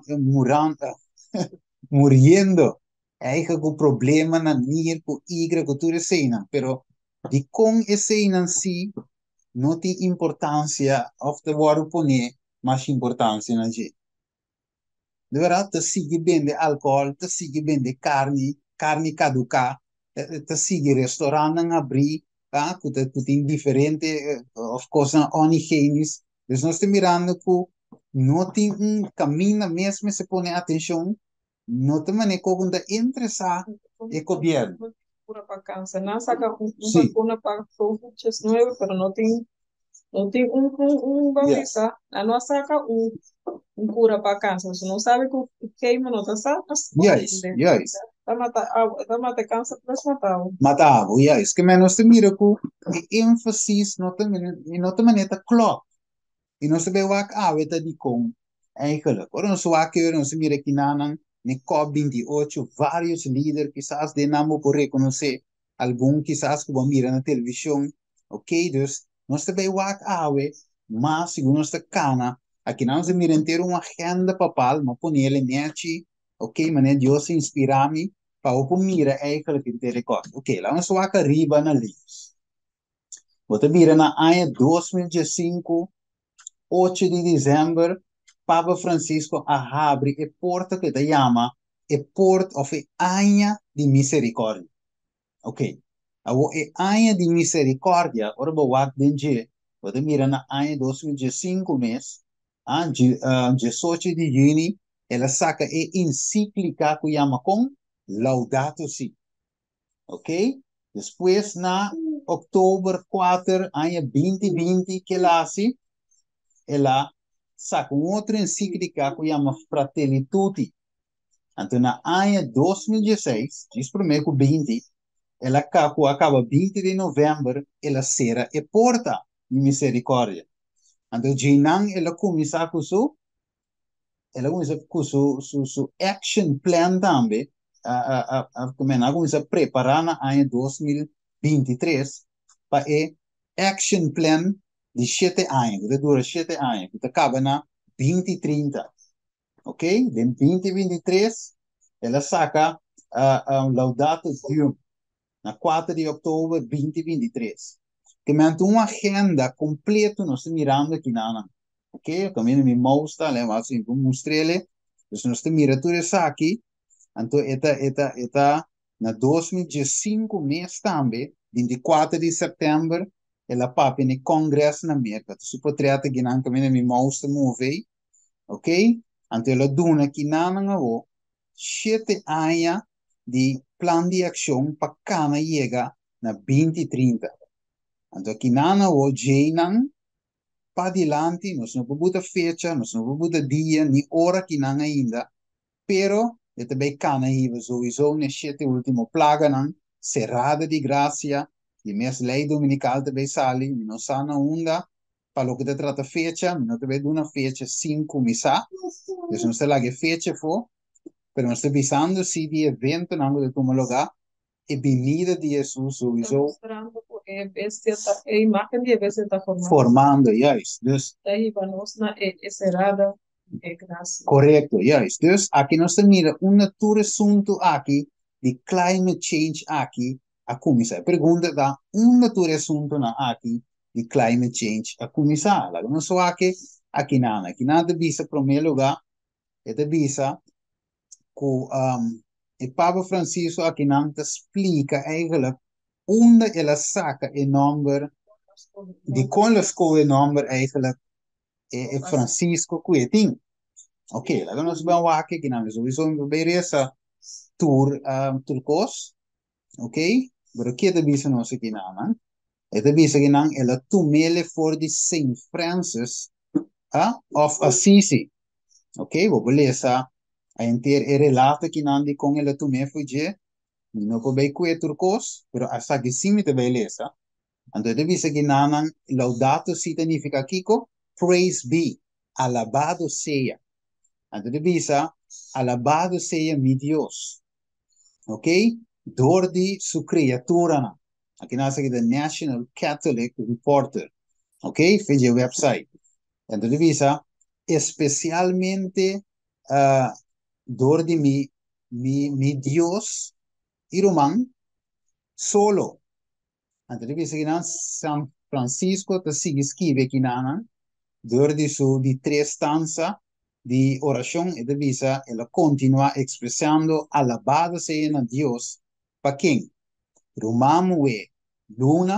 Speaker 1: muriendo. Eigen ku problema na nier ku igre ku tu resena. Pero di con esena si não tem importância of the water pone mais importância na gente. De verdade, te sigue bem de álcool, te sigue bem de carne, carne caduca, te sigue restaurante a abrir, tá? Que tem diferente, of course, onigênis. Então, nós estamos mirando que não tem caminho mesmo se põe atenção, não tem maneira como de interessar o governo.
Speaker 3: Pura para câncer. Não saca
Speaker 1: Sim.
Speaker 3: vacuna para COVID-19, pero não tem bautista. A nossa saca cura para câncer. Você não sabe que o queima não está sabe?
Speaker 1: Yes, yes.
Speaker 3: Está mata câncer para matar.
Speaker 1: Matava, yes. Que menos te mira que ênfasis não tem maneira claro. E nós sabemos que a aveta de com eigenlijk. Ora nós que nós mira que nanan ne COP28 vários líderes quizás de namo por reconhecer algum quizás que vão mirar na televisão, ok? Dus nós sabemos que a ave, mas segundo nós cana aqui nós mira ter uma agenda papal, mas põe ele nete, ok? Mas Deus inspira-me para o mira eigenlijk in telecort. Ok, lá nós que arriba na livros. Você mira na ano 2005 8 de dezembro, Papa Francisco abre a porta que se chama a Port of Anha de Misericórdia. Ok. A Anha de Misericórdia, ora boa dengue, você mira na ano 2015 mês, 18 de junho, ela saca a encíclica que chama com Laudato Si. Ok? Depois, na outubro 4, ano 2020, que lá se ela saca outra encíclica que chama Fratelli Tutti. Então, na ano 2016, diz primeiro 20, ela acaba 20 de novembro, ela será a porta de misericórdia. Então, Jinang, ela começa com su action plan também, ela começa a preparar na ano 2023 para a action plan de 7 anos, que dura 7 anos, que acaba na 2030. Ok? Em 2023, ela saca Laudato Deum, na 4 de outubro de 2023. Que mantém uma agenda completa, nós estamos mirando aqui na. Ok? Também me mostra, mas assim, vou mostrar-lhe. Então, nós estamos mirando tudo isso aqui. Então, eta na 2015 mês também, 24 de setembro, ela papi no Congresso na América. Su potrete que não também me mostra movie, ok? Então ela duna aqui na ngo 7 anos de plano de ação para cada chega na 2030. Então aqui na ngo jeinan para adiante, nós não podemos fecha, nós não podemos dia, nem hora que não ainda, pero de também cana hiva sowieso nesse último plaga não cerrada de graça e minhas lei dominical também sali não sana onda para o que te trata fecha não também de uma fecha 5 missa então não sei lá que fecha for pero não estou pensando se de evento não de tomar lugar e venida de Jesus sowieso
Speaker 3: A imagem de vez está
Speaker 1: formando yes dus
Speaker 3: daí vamos na cerrada é graça.
Speaker 1: correto, yes. Dus aqui nós temos um outro assunto aqui de climate change aqui a começar. Pergunta da outro assunto na aqui de climate change a começar. Lá não só aqui nada visa em primeiro lugar é de visa que o Papa Francisco aqui não te explica eigenlijk onde ela saca o número de qual escolhe o número eigenlijk é Francisco que tem. Ok, laga nós vamos aqui que nós vamos ver essa tour turcos, ok? Pero que te bisa nós aqui não, é te bisa que não ela tumele for de Saint Francis of Assisi, ok? Vou beleza a inteiro é relato que não de com ela tumele foi de não pode ver que é turcos, pero hasta que sim te beleza. Então te bisa que não laudato significa Kiko, praise be, alabado seja. Então, divisa, alabado seja mi Deus. Ok? Door de sua criatura. Aqui nós aqui da National Catholic Reporter. Ok? Fez o website. Então, divisa, especialmente door de mi Dios, Iruman, solo. Antes de que San Francisco te sigue escribe que door de su de tres stanza de oración e de visa, ela continua expresando alabado sea Dios. ¿Para quién? Rumamwe, luna,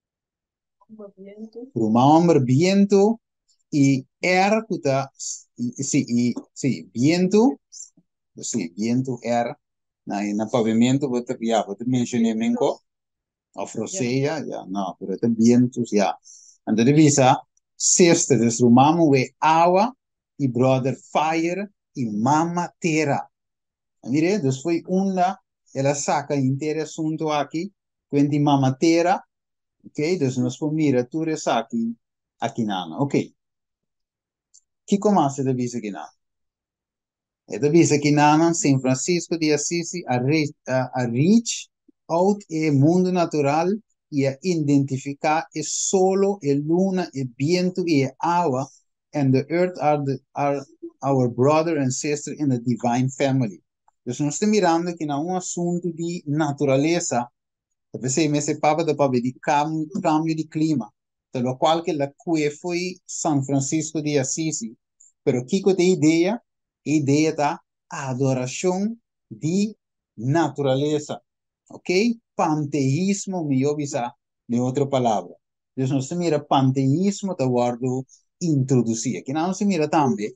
Speaker 1: rumamwe viento, y kuta, sí, viento, sí, viento, na pavimento, vos te mencioné menko, of rosea, ya, no, pero este vientos, ya. Ante de visa, sister, es rumamwe agua, y brother fire, y mama terra. Mire, dus foi una, ela saca inteiro assunto aqui, quindi mama terra, ok? Dus nós vamos mirar tudo isso aqui nana, ok? Que começa a dizer aqui nana? É da visa aqui nana, São Francisco de Assisi, a reach out e mundo natural e a identificar é solo a luna, e viento e a água, and the earth are our brother and sister in the divine family. Dus nós estamos mirando aqui na um assunto de natureza. Você me se papa da papa de cambio de clima. Pelo qual que la cue foi São Francisco de Assisi. Pero Kiko tem ideia, a ideia da adoração de natureza. Ok? Panteísmo, me obisa de outra palavra. Então, nós mira panteísmo, da guardo introduzir. Aqui não se mira também.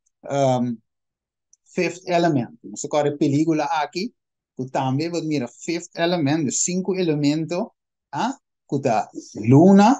Speaker 1: Fifth element. Nós agora película aqui. Tu também vai mirar fifth element, os 5 elementos, kuta luna,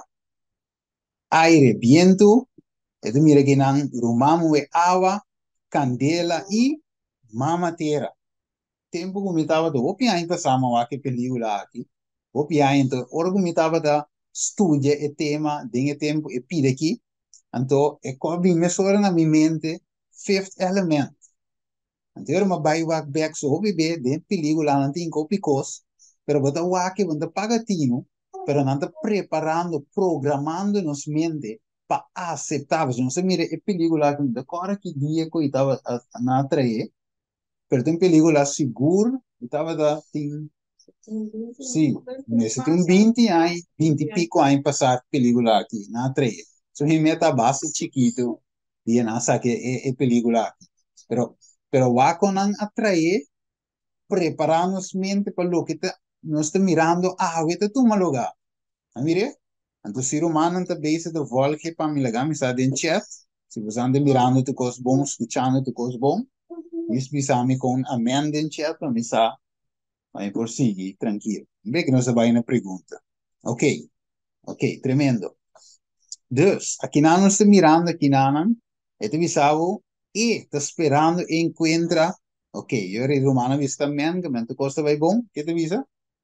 Speaker 1: aire, viento, tu mira que nan rumamo e agua, candela e mama terra. Tempo que me estava do opia ainda sama aqui película aqui. Opia ainda, ora que me estava da estudia e tema, dinge tempo e pide aqui. Então, é como me sora na minha mente fifth element. Então, uma baiwak back so bebê de película não tem copicos, pero bota wake bota pagatino, pero não está preparando, programando nos mente para aceitar. Não se mira a película que agora que dia que estava na atrair, pero tem película seguro, estava da tem sim, nesse tem 20 anos, 20 e pico anos passar película aqui na atrair. So he meta base chiquito, e não sabe é película aqui, pero va con atraer, prepararnos mente para lo que nos está mirando, ahorita tú me lo ga. Mire, entonces si humano está base de volque para mi lagar, me está en chat, si vos andas mirando tu cos bom, escuchando tu cos bom, y me con amén en chat, para me está, vai por seguir, tranquilo. Ve que no se vaya una pregunta. Ok, tremendo. Dus, aqui não nos está mirando, aqui não, este bisavo, e está esperando e encontra. Ok, yo eres romano vista men, que mente costa vai bom, ¿qué te avisa?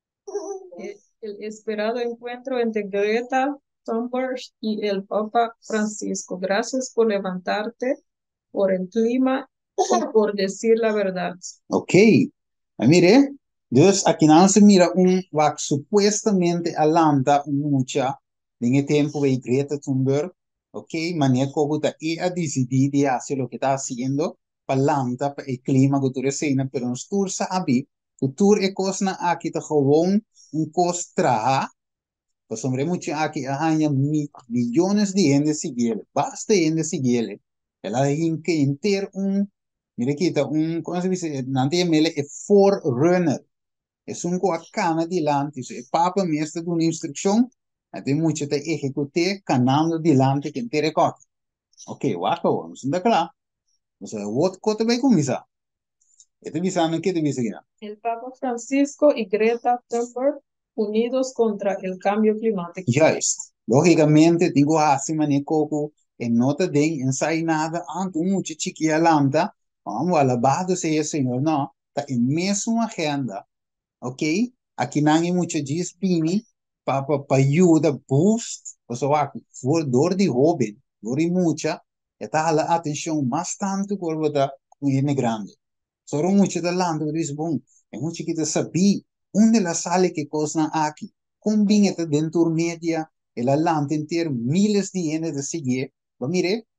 Speaker 3: El esperado encuentro entre Greta Thunberg y el Papa Francisco. Gracias por levantarte por el clima y por decir la verdad.
Speaker 1: Ok, mire, dus aqui não se mira va supuestamente alanta mucha en el tiempo de Greta Thunberg, ok, manera como está a decidir de hacer lo que está haciendo, palanta para el clima que tú resina, pero nos tour sabe, que tour é coisa aqui tá gewoon coisa traha, pues hombre mucho aqui arranha millones de gente seguir, basta gente seguir, ela tem que ter mira aqui tá como se diz, não tem mele é forerunner, é coacana dilante, é papa mestre de uma instrução, tem muito te executar canando dilante que ter recorte. Ok, waco, vamos andar claro. Mas what coisa vai começar? Este visando que te visa aqui.
Speaker 3: El Papa Francisco y Greta Thunberg unidos contra el cambio climático.
Speaker 1: Ya es. Lógicamente, tengo así maneco en nota de ensayo nada, ante mucho chiquilla lambda, vamos a la base de ese señor, no, está en misma agenda, ok? Aquí no hay mucho dispini para ayuda, boost, o sea, por dor de joven, dor de mucha, está a la atención más tanto por votar con grande. Solo mucho de lando que dice, bom, é mucho que te sabe onde la sale que cosa aqui. Combina dentro media, el adelante inteiro, miles de gente de seguir. Mas mire,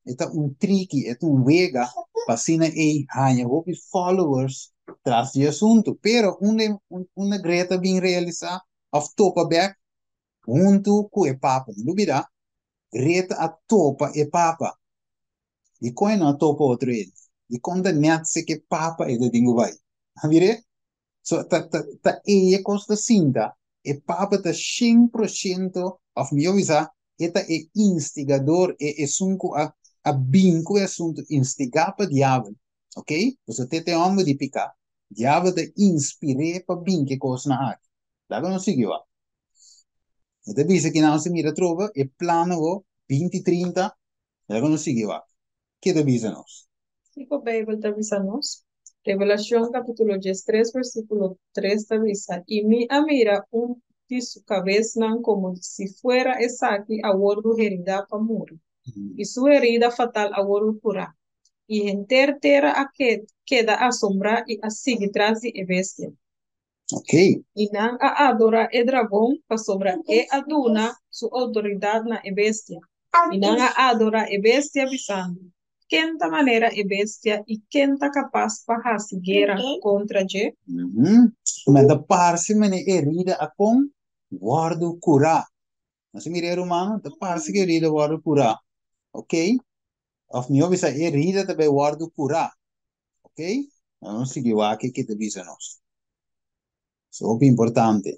Speaker 1: Esta un tricky, esta un wega, pasina e hanya hopi followers tras de assunto. Pero una greta bien realizada, of topa back, junto com e papa. Não duvida, greta a topa e papa. E quando não topa outro ele. E quando net se que papa é de dingo vai. Vire? So, e costa cinta. E papa ta 100% of mio visa, eta é instigador e sunco a binco e assunto instigapa diabo. Ok? Você tem homem de picar. Diabo te inspire para binque coisa na área. Daí não seguiu. Então, diz que não se mira trova e plano 2030, daí não seguiu. Que devisa nós?
Speaker 3: Tipo, Bible te avísanos. Revelación capítulo 13, versículo 3 te avisa. Y mira de su cabeza como si fuera Esaki a bordo herida para morir. Y su herida fatal a bordo cura. Y enter terra a que queda asombra y así tras de bestia.
Speaker 1: Ok.
Speaker 3: Y nan a adora e dragón pa sobra e aduna su autoridad na e bestia. Y nan a adora e bestia visando. Quenta manera e bestia e quenta capaz pa hasi guerra contra je.
Speaker 1: Mas da parte mene herida a com guardo cura. Mas mira romano, da parte que herida guardo cura. Ok? Of mio visa herida também guardo cura. Ok? Não seguiu aqui que devisa nós. Super importante.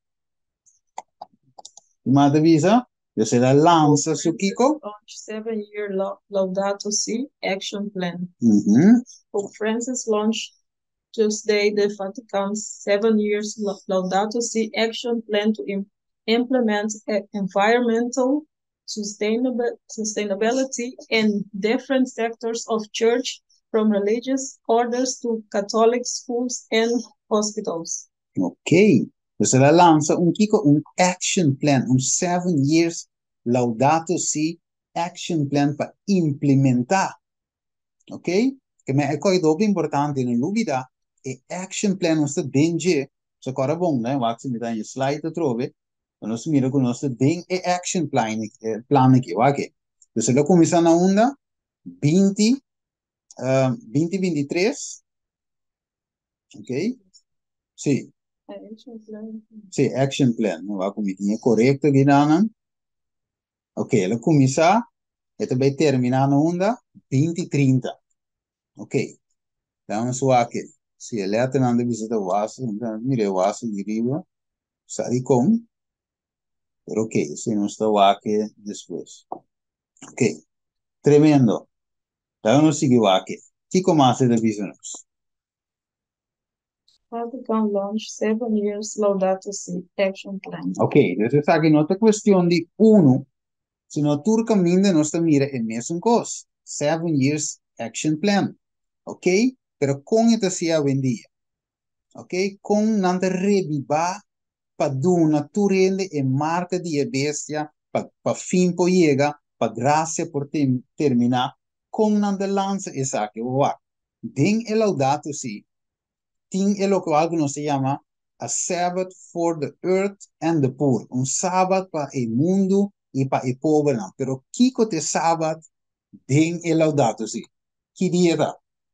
Speaker 1: Uma devisa, eu sei da lança su Kiko.
Speaker 3: Launch 7-year Laudato Si action plan. Pope Francis launched Tuesday the Vatican's 7 years Laudato Si action plan to implement environmental sustainability in different sectors of church, from religious orders to Catholic schools and hospitals.
Speaker 1: Ok. Você lança Kiko, action plan, 7 years Laudato Si action plan para implementar. Ok? Que é coisa doble importante na dúvida e action plan nós dengue. So agora bom, né? Vou te dar slide to trove. Nós mira com nós den e action plan aqui, ok? Então ela começa na onda 2023. Ok? Sim. Sim, action plan. Não vai comigo, é correto aqui não. Ok, ela começa e também terminar na onda 2030. Ok. Então, isso aqui. Se ele até não visita o aço, então, mire o aço de riba, sai com. Pero ok, se não está aqui depois. Ok. Tremendo. Então, não seguiu aqui. Que começa de business?
Speaker 3: Vatican launch 7 years Laudato Si action plan.
Speaker 1: Ok, então está aqui outra questão de se não turca ainda não está mira é mesmo coisa. 7 years action plan. Ok? Pero com esta se a vendia. Ok? Com não te revivar para duna turende e marca de bestia para fim por chega para graça por terminar com não de lança essa que o den el laudato si tem o que algo se chama a Sabbath for the earth and the poor, sábado para o mundo e para o pobre não, pero kiko te sábado den el laudato si que dia tá?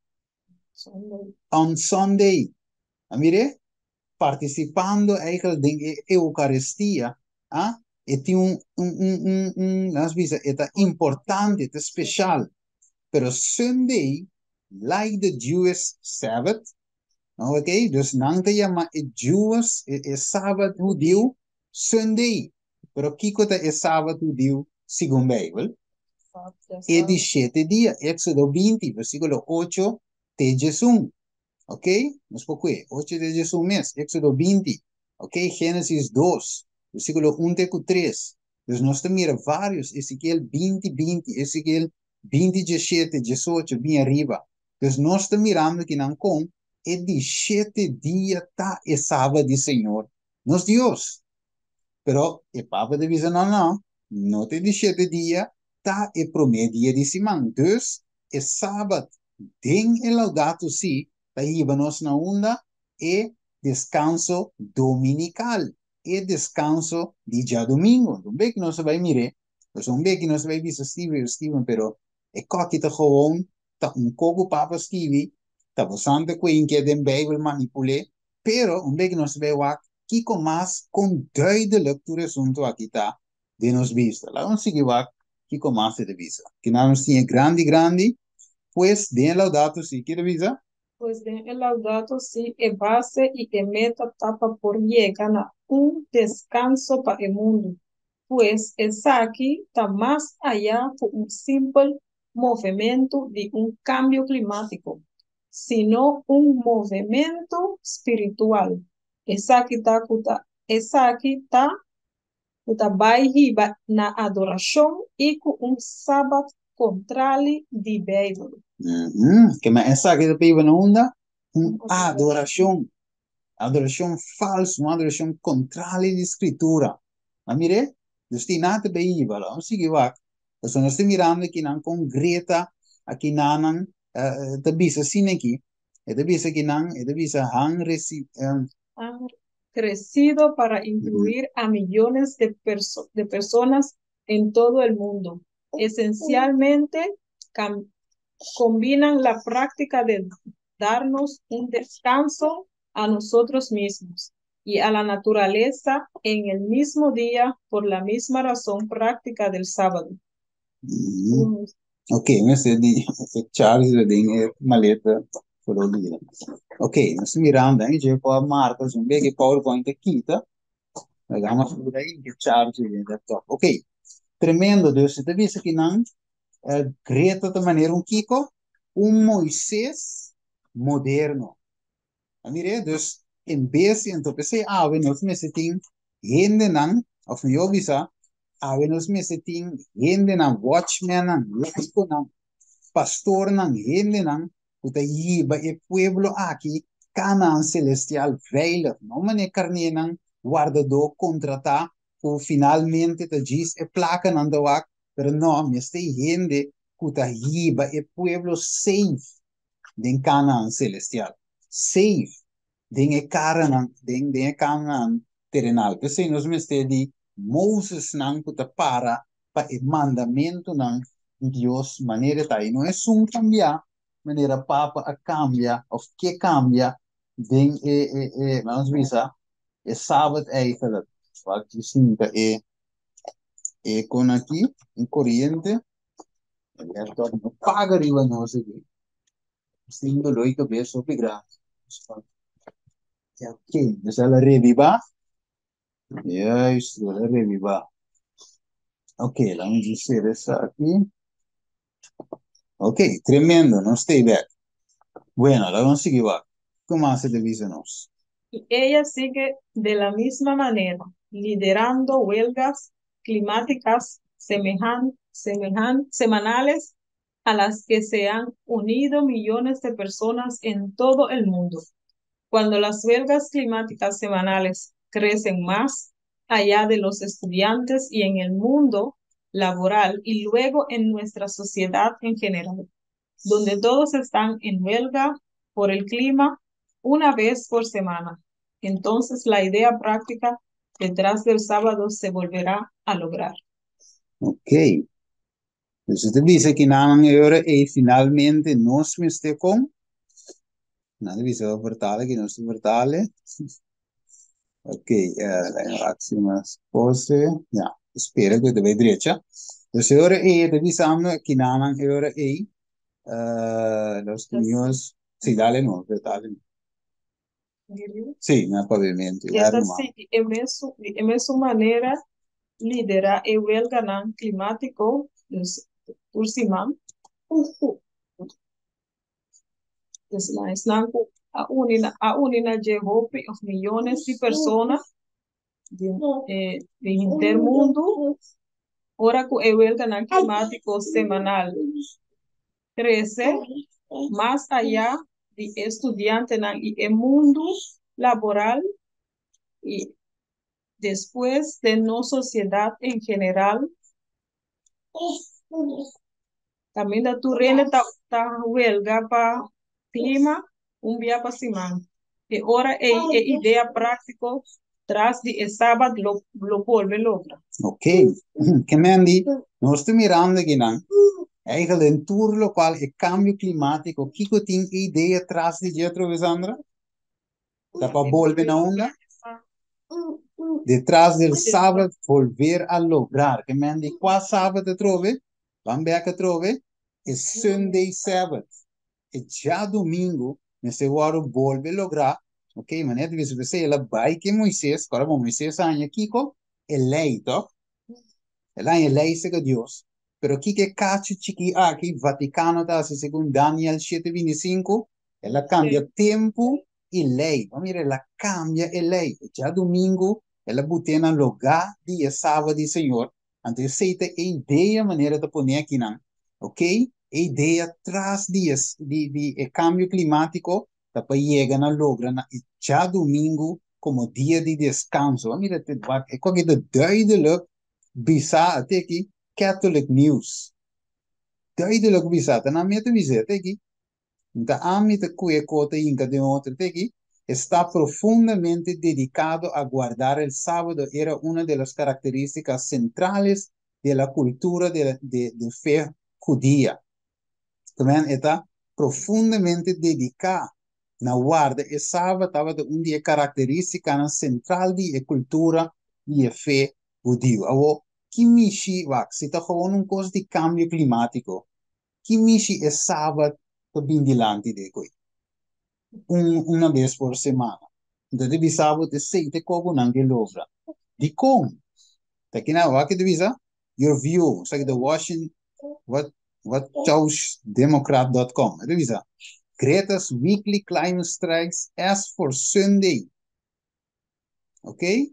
Speaker 1: On Sunday. Amire? Participando eigenlijk de Eucaristia, e tem nas visas, é importante, é especial. Pero Sunday, like the Jewish Sabbath, ok? Dus não te chama Jewish, Sabbath judeu, Sunday. Pero Kiko é Sabbath judeu, segundo a Bíblia. É de 7 dias, Éxodo 20, versículo 8, de Jesus. Ok? Mas por quê? 8 de Jesus mês, Éxodo 20. Ok? Gênesis 2, versículo 1 até 3. Então, nós temos vários, Ezequiel 20, 20, Ezequiel 20, 17, 18, bem arriba. Então, nós estamos mirando que não com, é de 7 dias, tá, é sábado do Senhor. Nos Deus. Pero, é Papa de dizer, não é de 7 dias, tá, é primeiro dia de semana. Então, é sábado. Tem o laudato si, íbamos na onda e descanso dominical e descanso de dia domingo. Não é que não se vai mirar, não é que não se vai ver Steven, pero Ik kan het gewoon, dat een kogo papa skiwi, dat we sante kwijnke den Bijbel manipuleren. Pero, een beetje nos bij wat, kiko mas kon duidelijk toeresunto akita, de nos vista. La ons sige wat, kiko mas de visa. Kina nos tiene grandi, pues, den laudato si, quiere visa?
Speaker 3: Pues den el laudato si e base y e meta tapa por llegan a un descanso para el mundo. Pues es aquí está más allá por un simple movimiento de un cambio climático, sino un movimiento espiritual. Esa aquí está baihiba na adoración y con un sábado contrario de Bible.
Speaker 1: Que me esa que te pido en onda, adoración. Adoração falsa, uma adoração contrária à escritura. Mas mire, destinado para ir, vamos seguir lá. Então, nós estamos mirando aqui na concreta, aqui na bisa assim aqui. É da bisa aqui na, é da bisa hang resi.
Speaker 3: Han crecido para incluir a millones de personas en todo el mundo. Esencialmente, combinan la práctica de darnos un descanso a nosotros mismos y a la naturaleza en el mismo día por la misma razón práctica del sábado.
Speaker 1: Ok, nesse de Charles de maleta por o dia. Ok, nós mirando aí, já pode marcar um bem que PowerPoint aqui, tá? Vamos por aí que Charles de laptop. Ok, tremendo, Deus, você vê que não Greta de maneira Kiko, Moisés moderno. Mire, dus in base en to pese awe nos meseting hende nan of yo visa awe nos meseting hende nan watchman nan laico nan pastor nan hende nan uta yiba e pueblo aqui Canaan celestial veilig no mane carne nan guardado contrata o finalmente te diz e placa nan da wak pero no me este hende uta yiba e pueblo safe den Canaan celestial safe dingen kanan terrenal. Kasi nos mestedi Moses nang puta para pa e mandamento nang Dios manera tayo. No es un cambia, manera papa a cambia, of que cambia, vamos visa, e sabat eigenlijk. Wat je ziet, con aquí, en corriente, no paga arriba no se ve. Siendo lo que ves, grande. Ok, esa la reviva. Yes, la reviva. Ok, vamos a hacer esa aquí. Ok, tremendo, no stay back. Bueno, la vamos a seguir va. ¿Cómo hace de nos?
Speaker 3: Y ella sigue de la misma manera, liderando huelgas climáticas semanales a las que se han unido millones de personas en todo el mundo. Cuando las huelgas climáticas semanales crecen más allá de los estudiantes y en el mundo laboral y luego en nuestra sociedad en general, donde todos están en huelga por el clima una vez por semana. Entonces la idea práctica detrás del sábado se volverá a lograr.
Speaker 1: Ok. Dus het dice que namen euro e finalmente nos miste con. Nada dice vertalen que nos vertalen. Ok, la máxima pose. Ja, espera que te ve derecha. Dus euro e de dice que namen euro e. Los niños. Sí, dale no, vertalen. Sí, no pavimento.
Speaker 3: Y es así, en su manera lidera el huelga climático por cima. Es la eslanco a unina jehopi of millones de personas de intermundo. Ahora con el huelga climático semanal crece más allá de estudiantes y el mundo laboral y después de no sociedad en general. También da tu rene ta huelga pa clima un día para semana. Y ahora es idea práctico tras de el sábado lo vuelve logra.
Speaker 1: Ok, que me han dicho, no estoy mirando aquí, ¿no? Eigenlijk een tour local e cambio climatico. Kiko tem ideia atrás de Jetro Sandra? Dá para volver na onda? Detrás del sábado, volver a lograr. Que men di qua sábado trove, van back a trove, é Sunday Sabbath. E já domingo, nesse hora, volve a lograr. Ok, mas é de você, ela vai que Moisés, agora Moisés anya Kiko, é lei, toch? Ela é lei, segue Deus. Pero que cacho chiqui aqui, Vaticano, tá, segundo Daniel 7:25, ela cambia tempo e lei. Vamos ver, ela cambia a lei. Já domingo, ela botena lugar de sábado de Senhor. Então, aceita a ideia, maneira de pôr aqui, não. Ok? A ideia traz dias de cambio climático, para chegar na logra, já domingo, como dia de descanso. Vamos ver, é qualquer duidelijk bisa até aqui, Catholic News. Duidelijk bisa, tá na minha televisão até aqui. Então, a minha cuia cota inca de outra até aqui, está profundamente dedicado a guardar el sábado. Era una de las características centrales de la cultura de fe judía. Também está profundamente dedicado na guarda. El sábado estava um dia característica central de cultura e fé judía. Agora, que mishi, se está gewoon um coisa de cambio climático, que mishi é sábado para bem dilante de coi. Uma vez por semana. Então, de sábado, de seite como não que logra. De como? Tá que na hora que divisa, your view, sabe, the Washington, what chose democrat.com. Divisa. Greta's weekly climate strikes as for Sunday. Okay?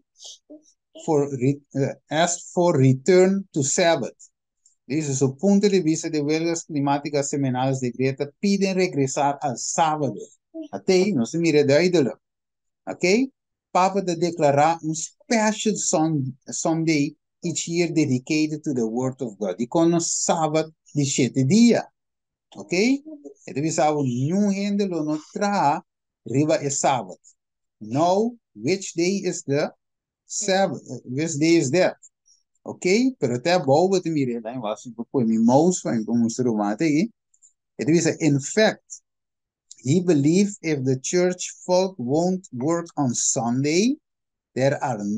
Speaker 1: As for return to Sabbath. Desde su punto de vista de huelgas climáticas semanales de Greta piden regresar al sábado. Até aí, não se mira da ídola. Ok? Papa de declarar um special Sunday each year dedicated to the Word of God. E com o sábado de 7 dias. Ok? E deve saber, não gente lo não tra riba é sábado. Know which day is the Sabbath, which day is that. Ok? Pero até boven te mire, lá embaixo, depois me mouse, vai como se rumate aí. E deve ser, in fact, he believes if the church folk won't work on Sunday, there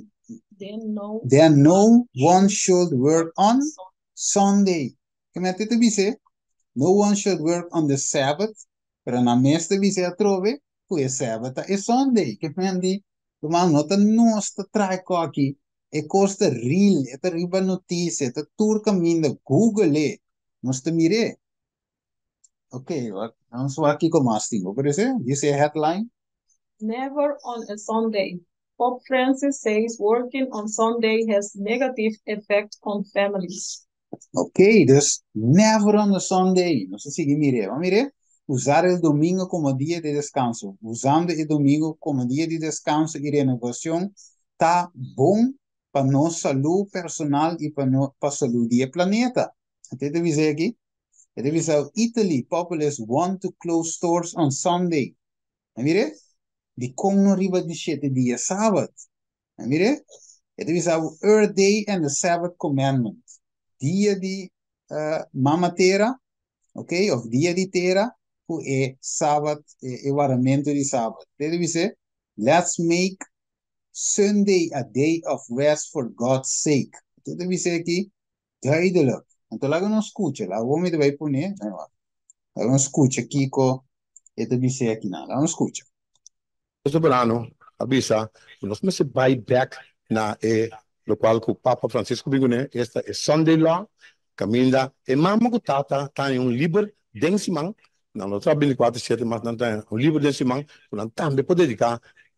Speaker 1: no one should work on Sunday. Come te dice, no one should work on the Sabbath, pero na mesta dice a trove, pues Sabbath é Sunday. Que mendi, mas nota nossa traiko aqui, é costa real, é riba notícia, é turca minda, Google, nós te mire. Ok, vamos aqui com mais tempo. Por isso, dice a headline.
Speaker 3: Never on a Sunday. Pope Francis says working on Sunday has negative effect on families.
Speaker 1: Ok, dus never on a Sunday. Não sei se mire, vamos mire. Usar o domingo como dia de descanso. Usando o domingo como dia de descanso e renovação tá bom para nossa saúde personal e para a saúde do planeta. Até te dizer aqui. It is how Italy populace want to close stores on Sunday. Mire? Di kong riba di 7 dias Sabbath. Mire? It is how Earth Day and the Sabbath Commandment. Dia di Mama Terra, ok? Of dia di Terra, who é Sabbath, e varamento di Sabbath. Deve ser, let's make Sunday a day of rest for God's sake. Deve ser aqui, duidelijk. Então, lá não escuta, lá o homem vai pôr, né? Lá não escuta, Kiko, e deve ser aqui, não, lá não escuta.
Speaker 4: Soberano, avisa, nós vamos buy back na lo qual o Papa Francisco Bigune, esta é Sunday Law, caminda, e mama ko tata, tem livro densimang, na no trabalho 24/7, mas não tem livro densimang, não também pode dedicar.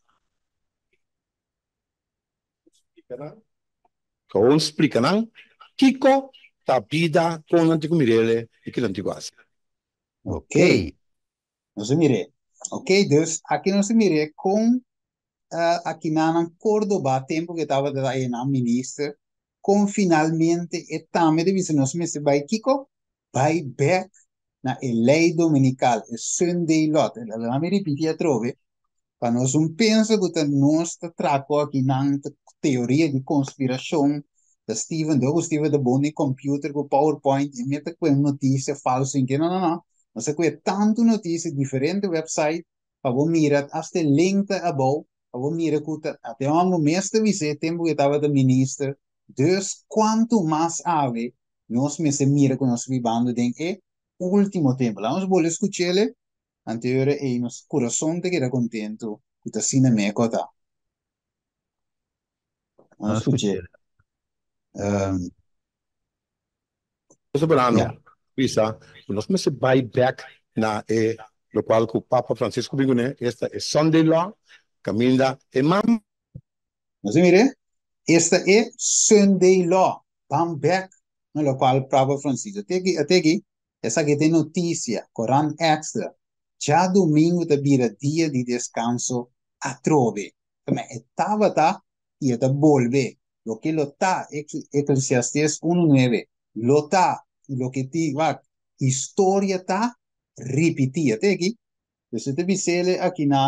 Speaker 4: Com explica não, Kiko, tá vida com antigo Mirele e que antigo assim.
Speaker 1: Ok. Não se mire. Ok, dus aqui não se mire com aqui na Córdoba, tempo que estava aí na ministra, com finalmente e também deve ser nós mesmos vai Kiko, vai back na lei dominical, é Sunday lot. Ela me repetia trove, para nós penso que nós trago aqui na teoria de conspiração, da Steven, do Steven da bom computer com PowerPoint e mete com notícia falsa em que não. Mas é tanto notícia diferente website, para você mirar até link above, para você mirar que até um momento de visita, tempo que estava da ministra, dus quanto mais ave, nós me se mira com nós vivendo den é último tempo. Lá nós vamos escutar ele, anterior e nos coração te queda contento, que está sendo me cota. Vamos escutar.
Speaker 4: Soberano, Bisa, nós me se vai back na lo qual que o Papa Francisco Bigune, esta é Sunday Law, caminda e mam.
Speaker 1: Mas mire, esta é Sunday Law, come back, no qual Papa Francisco. Até aqui, essa aqui tem notícia, Coran Extra. Já domingo te vira dia de descanso a trove. Também estava tá e está volve. Lo que lo tá, Eclesiastes 1:9. Lo tá, lo que te va, historia tá, repetir. Até aqui, você te visele aqui na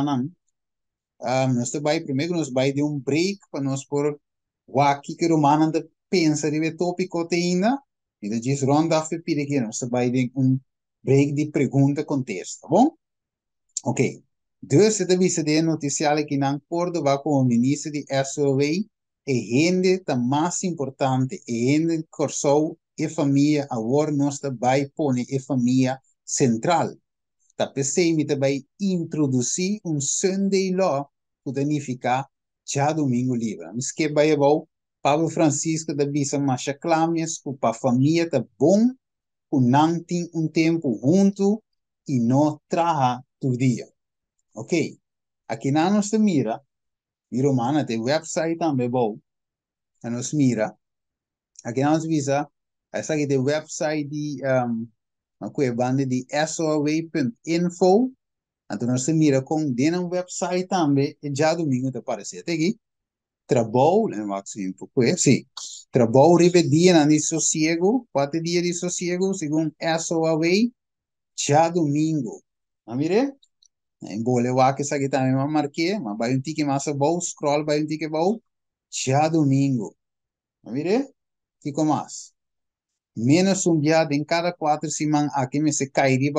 Speaker 1: nós vai primeiro nós vai de break para nós por o que romana de pensa de tópico ainda e de diz ronda af pide que nós vai de break de pergunta contesta, tá bom? Ok. Dus de visa de noticiale que não acordo va com o ministro de SOV e gente tá mais importante e gente corsou e família agora nós vai pôr e família central. Tá pensei vai introduzir Sunday Law que danificar já domingo livre. Mas que vai bom, Pablo Francisco da Bisa Macha Clames, que para a família tá bom, que não tem tempo junto e não traga todo dia. Ok? Aqui na nossa mira, e Romana tem website também bom, a nos mira. Aqui na nossa visa, essa aqui tem website de uma banda de soa.info. Então, nós mira com dentro do website também, e já domingo te aparecer aqui. Trabalho, né, Maximo, sim. Trabalho, dia de sossego, 4 dias de sossego, segundo SOAV, já domingo. Não mire? Em bole, o que aqui também eu marquei, mas vai um tique mais bom, scroll, vai um tique bom, já domingo. Não mire? Fico mais. Menos dia em cada 4 semanas, aqui me se cairia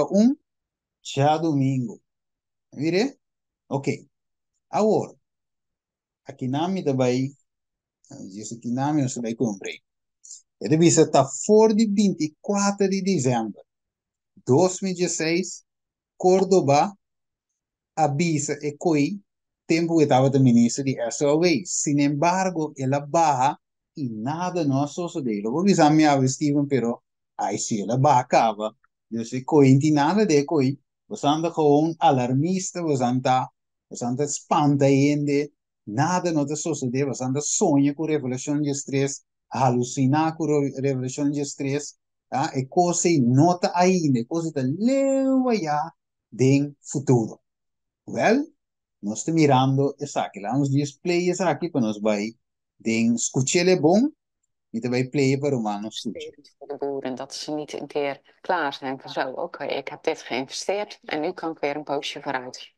Speaker 1: já domingo. Mire? Ok. Agora, aqui na minha também, diz aqui na minha você vai cumprir. Ele visa estar fora de 24 de dezembro de 2016, Córdoba, avisa e coi, tempo que estava de ministro de SOV. Sin embargo, ela barra e nada não sucedeu. Vou avisar minha Steven, pero aí se ela barra acaba. Eu sei coi, não tem nada de coi. Você anda com alarmista, você anda espanta ainda, nada não te sucedeu, você anda sonha com revelação de estresse, alucinar com revelação de estresse, tá? E coisa nota ainda, coisa que leva já de futuro. Well, nós estamos mirando essa aqui, lá nos display essa aqui para nós vai, den escutar é bom, e te vai play para o humano escutar.
Speaker 5: Voor de boeren dat ze niet een keer klaar zijn van zo, oké, ik heb dit geïnvesteerd en nu kan ik weer een poosje vooruit.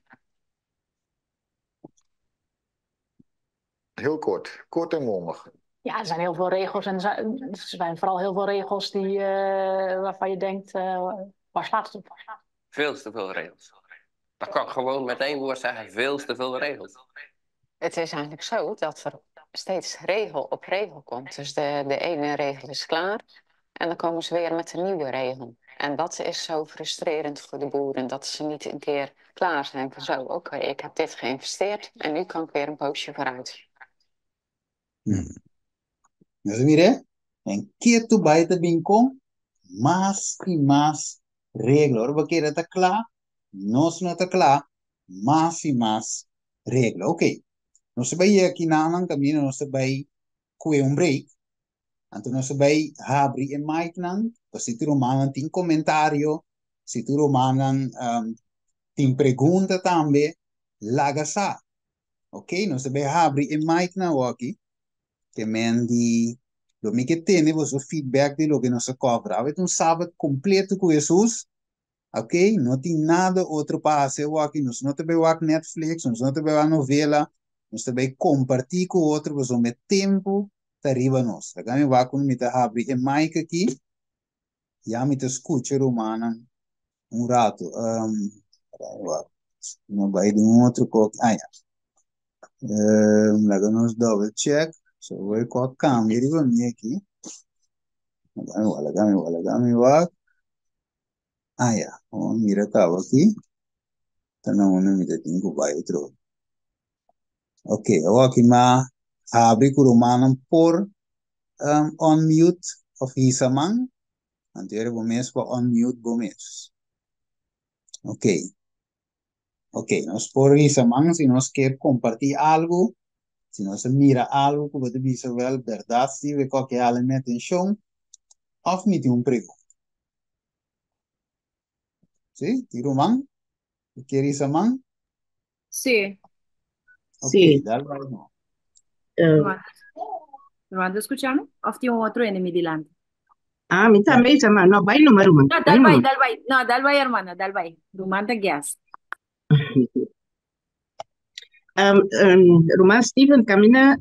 Speaker 6: Heel kort, kort en mondig.
Speaker 7: Ja, er zijn heel veel regels en er zijn vooral heel veel regels die, waarvan je denkt, waar slaat het op?
Speaker 8: Veel te veel regels. Dat kan ik gewoon met één woord zeggen, veel te veel regels.
Speaker 5: Het is eigenlijk zo dat er steeds regel op regel komt. Dus de ene regel is klaar en dan komen ze weer met een nieuwe regel. En dat is zo frustrerend voor de boeren, dat ze niet een keer klaar zijn van zo, oké, ik heb dit geïnvesteerd en nu kan ik weer een poosje vooruit.
Speaker 1: Mas mire, en que tu vai te vir com mais e mais regras. Agora, porque está claro, nós não está claro, mais e mais regras. Ok, nós vai aqui na caminho, nós vai com break. Então, nós vai abrir e mais não, se tu romana tem comentário, se tu romana tem pergunta também, laga sa. Ok, nós vai abrir e mais não aqui. Que mendi lo que tiene vos feedback de lo que nos cobra. A veces un sábado completo con Jesús, ok? No tiene nada otro para hacer aquí. Nos no te veo a Netflix, nos no te veo a novela, nos te veo compartir con otro, vos me tiempo tá arriba nós. Agora me vai com me tá abrir e mic aqui, já me tá escuta romana rato. Não vai de um outro coque. Ah, já. Agora nós double check. So, vou com câmera arriba minha aqui. Agora me vai. Ah, já. Vamos mirar tava aqui. Tá não me tá tinha vai outro. Ok, agora aqui ma abre com romana por on mute of Isaman. Anterior vamos para on mute vamos. Ok. Ok, nós por Isaman, se nós quer compartir algo, se nós mira algo que você dizer wel verdade, se vê qualquer elemento atenção, of me tem prego. Sim? Tiro man? Quer Isaman?
Speaker 2: Sì,
Speaker 1: Ok,
Speaker 9: Sì,
Speaker 1: dá vai não.
Speaker 9: eh,
Speaker 2: Romano, escuchame? Of ti un otro enemy delante.
Speaker 9: mi também sama, no, vai número, man,
Speaker 2: No,
Speaker 9: vai número.
Speaker 2: No, dal vai, hermano, dal vai. Rumanda gas.
Speaker 9: Rumah Steven camina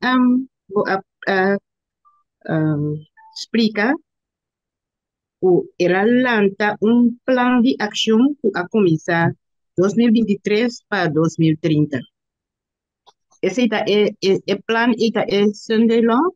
Speaker 9: explica o era lanta plan de acción a começar 2023 para 2030. Esse é plan é Sunday Law?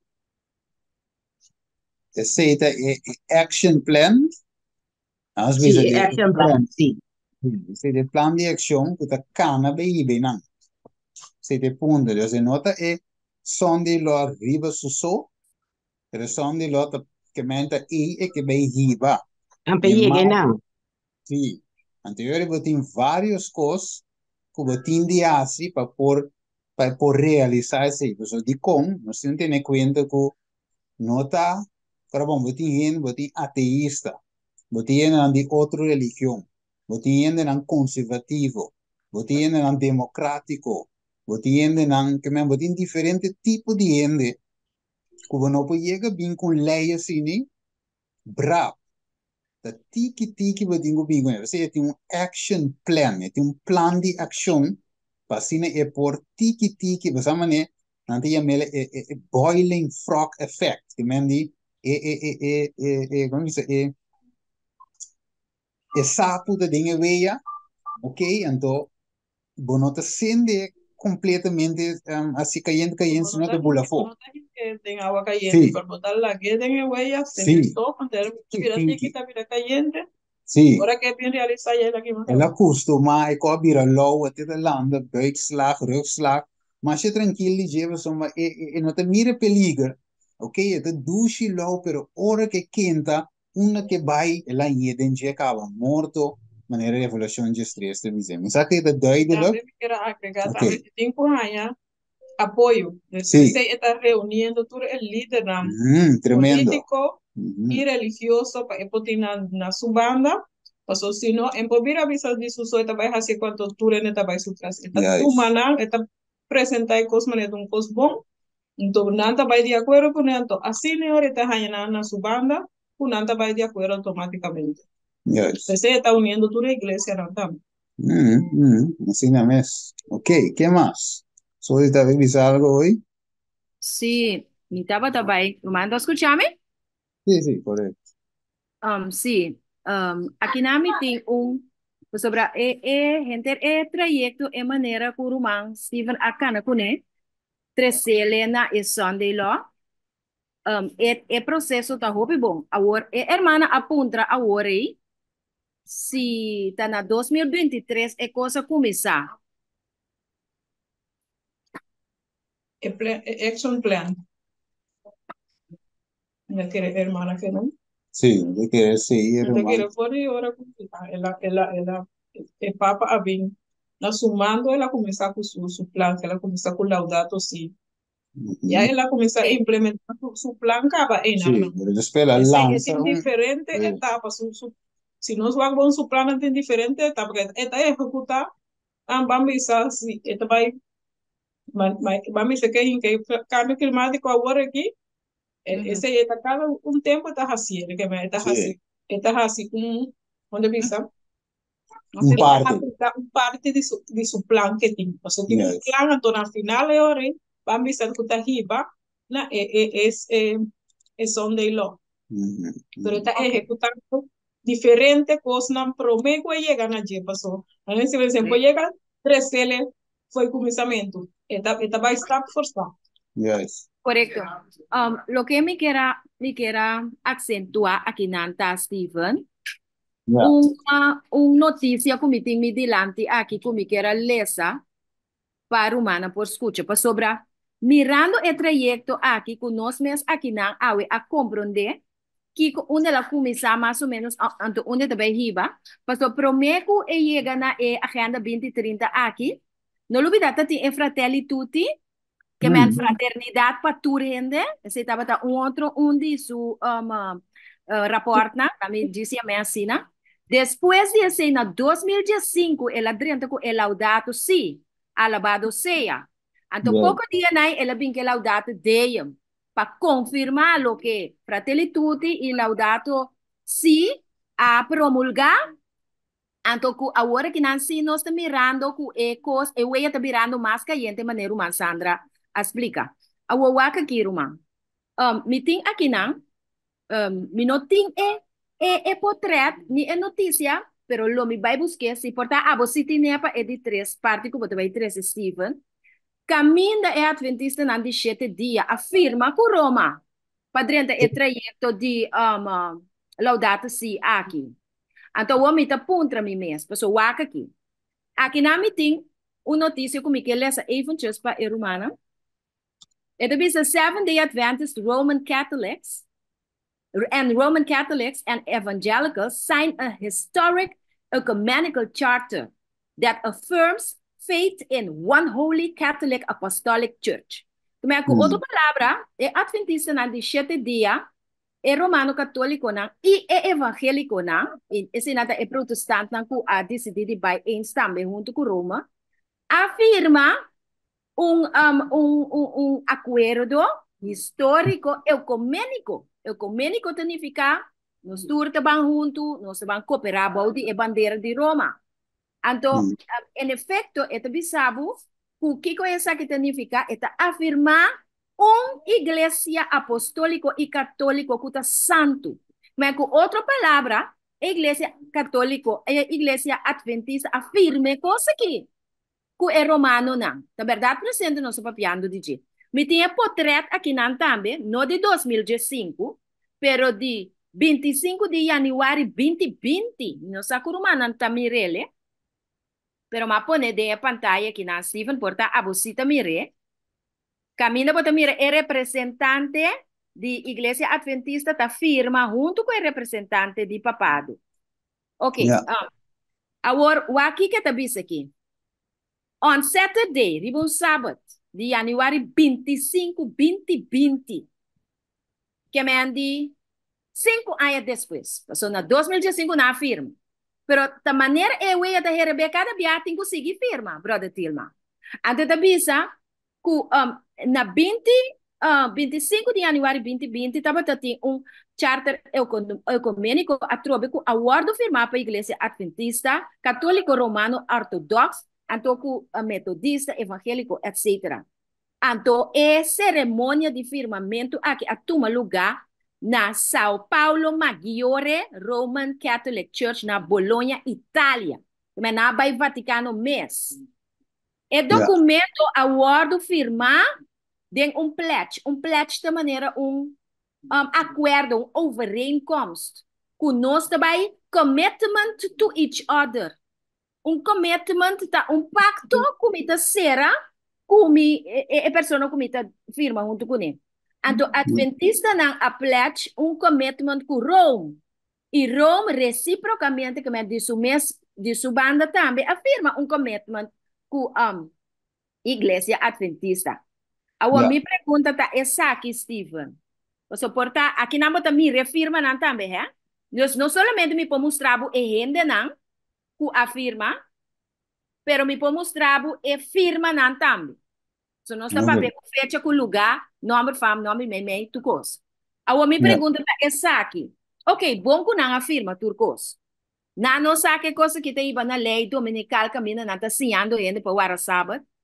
Speaker 1: Esse é action plan. Às
Speaker 9: Sim,
Speaker 1: vezes
Speaker 9: é action plan, sim.
Speaker 1: esse é plan de ação que tá cana bem não. Se te punto, se nota é Sunday law arriba su so, pero Sunday law que menta e que bem riba.
Speaker 9: Ampe
Speaker 1: E
Speaker 9: llegue
Speaker 1: mais,
Speaker 9: não.
Speaker 1: sim. Anterior eu tinha vários coisas que eu tinha de assim para por realizar isso. Então, de com, nós temos que ter conta que não tá, para bom, eu tinha ateísta, eu tinha de outra religião, eu tinha de conservativo, eu tinha de democrático, eu tinha de que me eu tinha diferente tipo de gente que não pode chegar bem com lei assim, bravo. Da tiki wat dingo bingo ne. Você tem action plan, tem plan de ação para cima é por tiki, você mané, nanti ya mele boiling frog effect, que mendi como diz sapo da dinga veia, ok? Então, bonota sende completamente assim caindo, senão de bula fogo.
Speaker 3: Tem agua caliente
Speaker 1: Sim,
Speaker 3: para botar la que tenga huellas,
Speaker 1: sim,
Speaker 3: tenga todo, mira
Speaker 1: tiki,
Speaker 3: está mira caliente,
Speaker 1: sim.
Speaker 3: ahora que bien realizar ya aquí más.
Speaker 1: Ela costuma e cobra low até de landa, buikslag, rugslag. Mas je tranquilo, lleva soma não te mira peligro. Ok, é dushi low, pero ora que quenta, uma que vai, ela jeden je acaba morto, maneira de evolução de stress te dizem. Mas aqui é duidelijk.
Speaker 3: También me quiero agregar,
Speaker 1: Ok,
Speaker 3: también 5 años, apoyo.
Speaker 1: sim.
Speaker 3: Se está reuniendo, tú eres el líder
Speaker 1: Tremendo.
Speaker 3: político y religioso para poder na su banda. Pasó si no, en poder avisar de su soy trabaja así cuánto tú eres trabajo su tras. Esta tu maná, esta presenta y cosas maneras un cos bon. Entonces, nanta va de acuerdo con esto. Así ne ahorita hayana na su banda, nanta va de acuerdo automáticamente.
Speaker 1: Yes.
Speaker 3: Se está uniendo tu iglesia también.
Speaker 1: Así nada más. Ok, ¿qué más? ¿Soy de revisar algo hoy?
Speaker 2: Sì, mi estaba também. Romano, escuchame?
Speaker 1: Sí, correcto.
Speaker 2: Sí, aquí nami tem sobre gente trayecto e maneira que o Roman Steven Akana kune tresele na e Sunday law processo tá hopi bom agora hermana apunta agora aí se tá na 2023 é coisa começar
Speaker 3: Action plan. Ya quiere hermana que no.
Speaker 1: Sí, de que sí,
Speaker 3: Te
Speaker 1: hermano.
Speaker 3: quiere por ahí ahora el Papa Abin. Na sumando ela começar com su plan, que ela começar com laudato si. Ya ela começar a implementar su plan acaba en
Speaker 1: Sí, pero después la
Speaker 3: es
Speaker 1: lanza
Speaker 3: en diferentes etapas. Si nos van con su plan en diferentes etapas, porque esta ejecutar, vamos a si esta vamos a que cambio climático ahora aquí. Ese está cada un tiempo está así, que me está así onde visa un parte de su plan que tiene. O sea, tiene un plan, entonces al final de hora, vamos a ver que está arriba, es Sunday law.
Speaker 1: Mhm.
Speaker 3: Pero está ejecutando diferentes cosas, promego y llegan allí, pasó. A ver si me dicen, pues llegan, 3 celes, fue comisamiento. Esta va step for step.
Speaker 1: Yes.
Speaker 10: Correcto. Lo que me quiera acentuar aquí nanta, Stephen,
Speaker 1: Yeah.
Speaker 10: una notícia que me tem me delante aqui que me quero lesa para humana por escucha, para sobre mirando o trayecto aqui que nós mesmos aqui não a compreender que onde ela começa mais ou menos onde também riba, para prometo e chega na agenda 2030 aqui, não olvidar que tem Fratelli Tutti, que é fraternidade para tudo gente, se estava outro su rapport na, me disse a minha assina. Depois de assim, na 2015, ela drenta com el laudato si, alabado seja. Então,
Speaker 1: Yeah.
Speaker 10: pouco dia aí, ela vem que laudato deum, para confirmar lo que Fratelli Tutti e laudato si a promulgar. Então, agora que nós estamos mirando com ecos, eu ia estar mirando mais caliente maneira, uma Sandra explica. A wawaka aqui, Ruma. Meeting aqui não, mi não tem portrait, ni notícia, pero lo mi vai buscar, se porta a você tem de 3 partes, como vai 3 Stephen. Caminho é adventista na 7 dia, afirma que Roma, padrenta é trajeto de Laudato Si aqui. Então, o homem está puntra mi mesmo, pessoal, waka aqui. Aqui na meeting, uma notícia que me quer lesa even just para a romana. It is a Seventh-day Adventist Roman Catholics and evangelicals signed a historic ecumenical charter that affirms faith in one holy Catholic Apostolic Church. Com outra palavra, é adventista na 7 dia, é romano católico na e é evangélico na, esse nada é protestante na que a decidido by também junto com Roma, afirma acuerdo histórico ecumênico. Ecumênico significa nós todos estamos juntos, nós vamos cooperar para a bandeira de Roma. Então, em efeito, é bisabo o que isso significa é afirmar igreja apostólico e católico que está santo. Mas com outra palavra, a igreja católico e a igreja adventista afirma coisa que é romano não. Na verdade, presente nós papiando de dia. Me tinha portrait aqui não também, não de 2015, pero de 25 de janeiro 2020. Não sei como não tá mirele. Pero ma pone de pantalla aqui na Stephen porta a você mire. Camina para mire é representante de Igreja Adventista da firma junto com o representante de papado. Ok.
Speaker 1: Yeah.
Speaker 10: Agora, o aqui que tá visto aqui. On Saturday, ribon Sabbath, de janeiro 25, 2020, que é de 5 anos depois. Passou na 2015 na firma. Pero da maneira eu ia da Rebeca cada dia tem que seguir firma, brother Tilma. Antes da bisa, na 25 de janeiro 2020, estava tendo charter ecumênico atróbico acordo firmado para a Igreja Adventista, Católico Romano Ortodoxo, anto metodista, evangélico, etc. Então, é cerimônia de firmamento aqui a toma lugar na São Paulo Maggiore Roman Catholic Church na Bologna, Itália. Mas na vai Vaticano mês. É documento acordo firmar de pledge. Pledge de maneira acordo, overeenkomst. Que nós também commitment to each other. Commitment, pacto que será a pessoa que firma junto com ele. Então, Adventista não a pledge commitment com Rome. E Rome, reciprocamente, como de sua banda também, afirma commitment com a Igreja Adventista. Agora, minha pergunta é aqui, Stephen. Você porta, aqui não me refirma não também, é? Não somente me pode mostrar a gente não, que afirma, pero me pode mostrar a firma não também. Se nós estamos para fecha com lugar, nome, fama, nome, meme, tu coisa. Agora, minha pergunta é aqui. Ok, bom que não afirma turcos. Não sabe que coisa que tem na lei dominical caminha não está ensinando ainda para o sábado.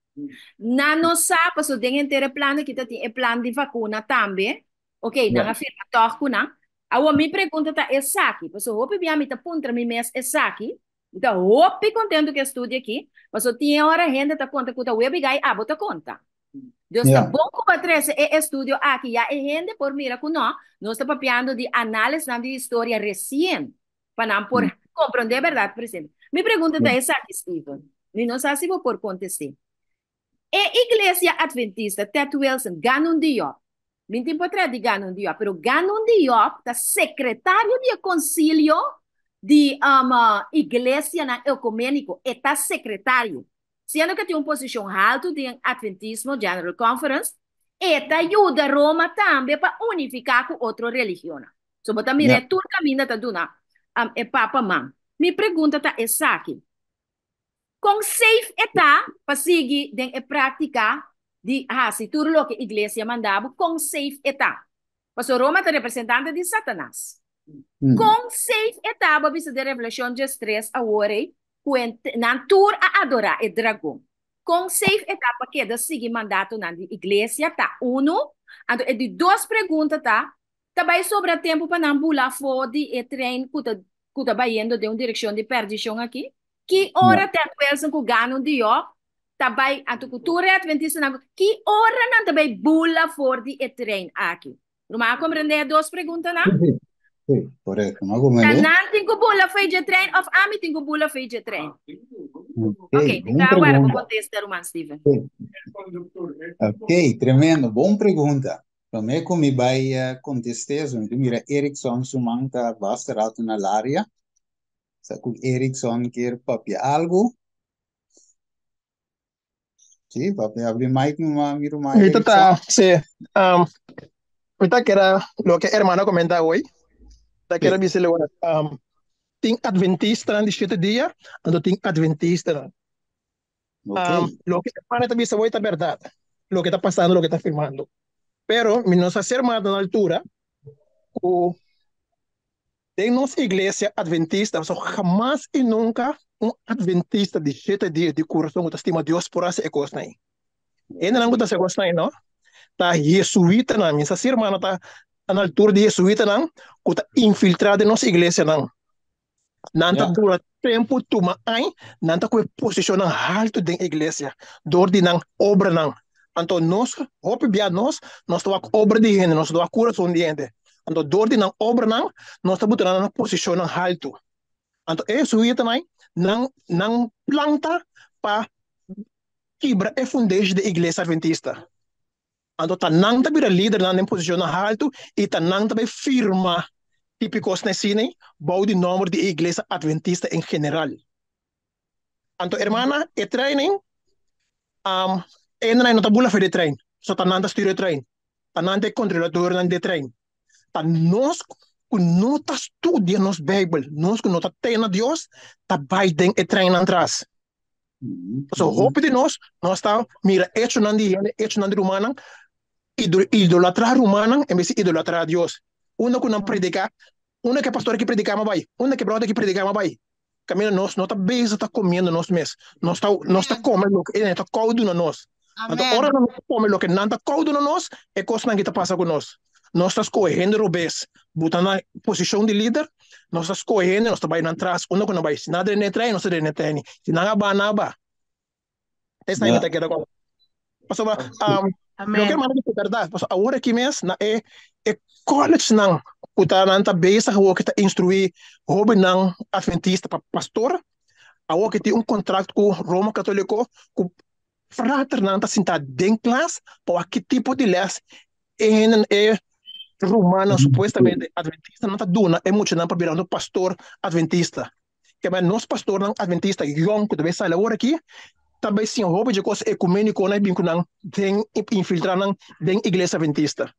Speaker 10: Na nossa, paso dengan tere plano kita tem e plan de vacuna também. Ok,
Speaker 1: Yeah.
Speaker 10: nang afirma toco na. Awa mi pergunta ta esaki, paso hopi bia mi ta puntra mi mes esaki. Ita hopi contento que estude aqui, paso tinha hora renda ta conta kuta webi gai abo ta conta. Deus tá
Speaker 1: Yeah.
Speaker 10: bom com Patrícia e estúdio aqui, já é rende por mira com nós está papiando de análise na de história recente, para não por compreender a verdade presente. Me pergunta tá essa aqui, Steven. Me não sabe se vou por contestar. E Igreja Adventista, Ted Wilson, Ganon Diop, me tempo atrás de Ganon Diop, pero Ganon Diop tá secretário de concílio de Igreja na Ecumênico, e tá secretário. Sendo que tem uma posição alta de Adventismo General Conference, e ajuda Roma também para unificar com outra religião. So, bota mire,
Speaker 1: Yeah.
Speaker 10: tudo caminho tá duna, e Papa Man. Me pergunta tá essa aqui. Com safe eta para seguir den e prática de se tudo lo que a igreja mandava com safe eta. Porque Roma é representante de Satanás. Com safe eta para bisa de revelação de 3 a ore, na tour a adorar o dragão. Com safe eta para que da seguir mandato na igreja tá uno, então é de duas perguntas tá. Também sobra tempo para não pular fora de trem que tá indo de uma direção de perdição aqui. Que hora tem Wilson que ganham de ó, também a cultura adventista não. Que hora não também bula fora de trem aqui. Não compreender duas perguntas não?
Speaker 1: Sim, correto. Não como
Speaker 10: Tá
Speaker 1: ele.
Speaker 10: não tem que bula fez de trem ou a mim tem que bula fez de trem. Ok,
Speaker 1: Bom
Speaker 10: então agora vou
Speaker 1: pergunta.
Speaker 10: contestar o Steven.
Speaker 1: Ok, tremendo. Bom pergunta. Para é como vai contestar, mira, Erickson sumanta basta alto na área. Se o Erickson quer papiar algo, sim, papiar abrir mic, miro mais
Speaker 11: Ahorita
Speaker 1: Erickson.
Speaker 11: está, sí. Ahorita que era lo que hermano comenta hoy, que era
Speaker 1: Sí.
Speaker 11: dice ting adventista na 17 dia, ando ting adventista.
Speaker 1: Ok.
Speaker 11: Lo que hermano está dice hoy está verdad, lo que está pasando, lo que está afirmando. Pero mi nos hacer más na altura, o tem nossa igreja adventista, so jamás e nunca um adventista de 7 dias de coração que estima Deus por essa coisa aí. Ainda não está coisa aí, não? Tá jesuíta não, minha irmã tá na altura de jesuíta não, que tá infiltrada na nossa igreja não. Não tá dura tempo tuma aí, não tá com posição alto da igreja, dor de não obra não. Então nós, hope bia nós tá com obra de gente, nós tá com coração de gente. Então dor de não obra não, nós tá botando na posição alto. Então jesuíta não planta para quebrar a fundagem da igreja adventista. Então, tá não tá vira líder na posição alto e tá não tá firma típicos na cine, bau de número de igreja adventista em geral. Então, hermana, e training, ainda não tá bula de trein, só tá não tá styre trein, tá não tá controlador de trein. Tá nós que não tá estudia nos Bible, nós que não tá tendo Deus, tá baiden e trein atrás. So, hope de nós tá, mira, hecho não de romana, idolatrar romana, em vez de idolatrar a Deus. Una que não predica, una que pastor que predicava vai, una que brother que predicava vai. Camila nós não tá bem, tá comendo nós mesmos. Nós tá comendo o que ele tá caldo na nós. Então, ora não come o que não tá caldo na nós, é coisa que tá passa com nós. Nós tá escolhendo o bes, botando na posição de líder, nós tá escolhendo, nós tá vai atrás, una que não vai, se nada nem trai, nós tá nem trai, se nada ba. Essa aí tá querendo. Pastor, eu quero mandar de verdade, pastor, agora aqui mesmo, é college não, o tá na base, o que tá instruir, hobby não, adventista para pastor, agora que tem contrato com Roma Católico, com frater não tá sentado dentro de classe, para que tipo de les é romana, supostamente adventista, não tá duna, é muito não para virar um pastor adventista, que é nosso pastor não adventista, young, que deve sair agora aqui, também sim, roupa de coisa ecumênico, né, bem que não tem infiltrar não tem igreja adventista.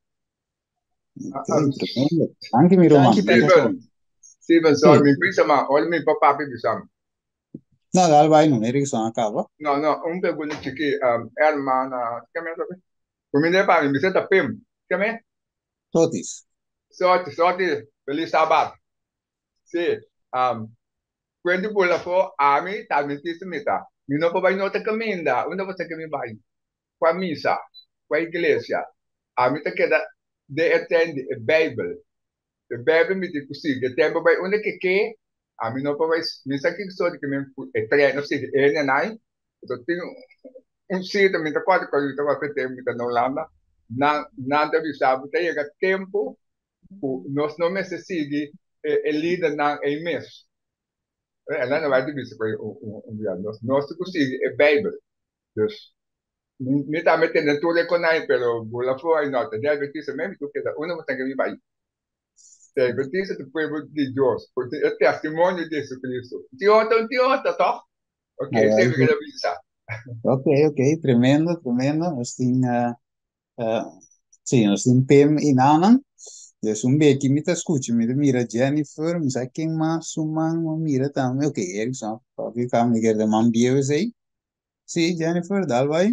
Speaker 1: Anche mi romano.
Speaker 12: Steven, sorry, mi pensa ma olha mi papà bisam.
Speaker 1: No, dal vai non eri sono a cava.
Speaker 12: No, un pergunta que hermana, que me sabe? Como me para, me senta pem. Que me?
Speaker 1: Sotis.
Speaker 12: Sorte, feliz sábado. Sim, quando pula for, a mim tá me disse meta. Mi no pa vai nota caminda, una você que me vai. Com a missa, com a igreja. A mim tá queda de attend a Bible. A Bible me diz assim, que tempo vai onde que a mim não pa vai, missa que só de que me treino assim, é nai. Eu tenho sito, me tá quase quando eu tava tempo me tá na Holanda. Nada avisava, tem tempo, nós não me se sigue líder na em mês. Ela não vai dizer para nós conseguimos é Bible. Dus, me tá metendo tudo com aí, pero bola foi nota. De advertência mesmo, tu quer uma não tem que me vai. De advertência do povo de Deus, porque é testemunho de Jesus Cristo. Tio, tá? Ok, sempre que avisa.
Speaker 1: Ok, tremendo, tremendo. Nós temos, sim, nós temos PM e Nanan. Dus um beetje me tá escute, me mira Jennifer, me sabe quem mais, sumang, mira também. Ok, Erickson, pode ficar me quer de mambievas aí. Sim, Jennifer, dá vai.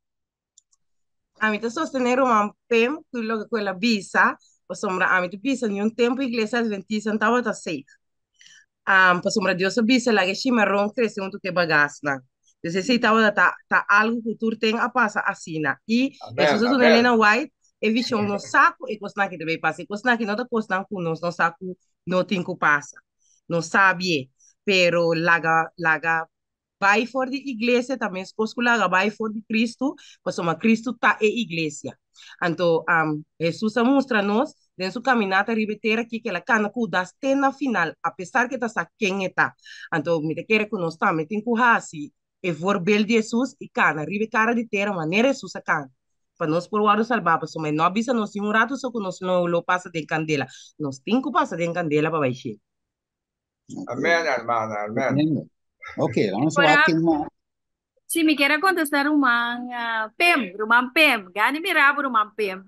Speaker 13: A mí te sostener un PEM, lo que con la visa, pues sombra, a mí te visa, ni un tiempo iglesia adventista, estaba ta safe. Pues sombra Dios visa, la que chimarrón crece un tu que bagasna. Entonces, si estaba ta algo que tú tengas pasa así, na. Y eso es una Elena White, e visión no saco, e cosna que debe pasar, cosna que no te costan con nos, no saco, no tengo pasa. No sabe, pero laga vai for de igreja também escola vai for de Cristo, pois uma Cristo tá é igreja. Então, Jesus mostra nós dentro sua caminhada ribeteira aqui que ela cana com das na final, apesar que tá sa quem está. Então, me te quer que nós também tem que assim, e for bel de Jesus e cana ribe cara de terra maneira Jesus a cana. Para nós por o salvar, pois mas não bisa nós um rato só que nós não lo passa de candela. Nós tem que passar de candela para baixar.
Speaker 12: Amém, hermana, amém.
Speaker 1: Ok, vamos lá quem mais.
Speaker 10: Si me quiere contestar rumang PEM, rumang PEM, gani mirabo rumang PEM.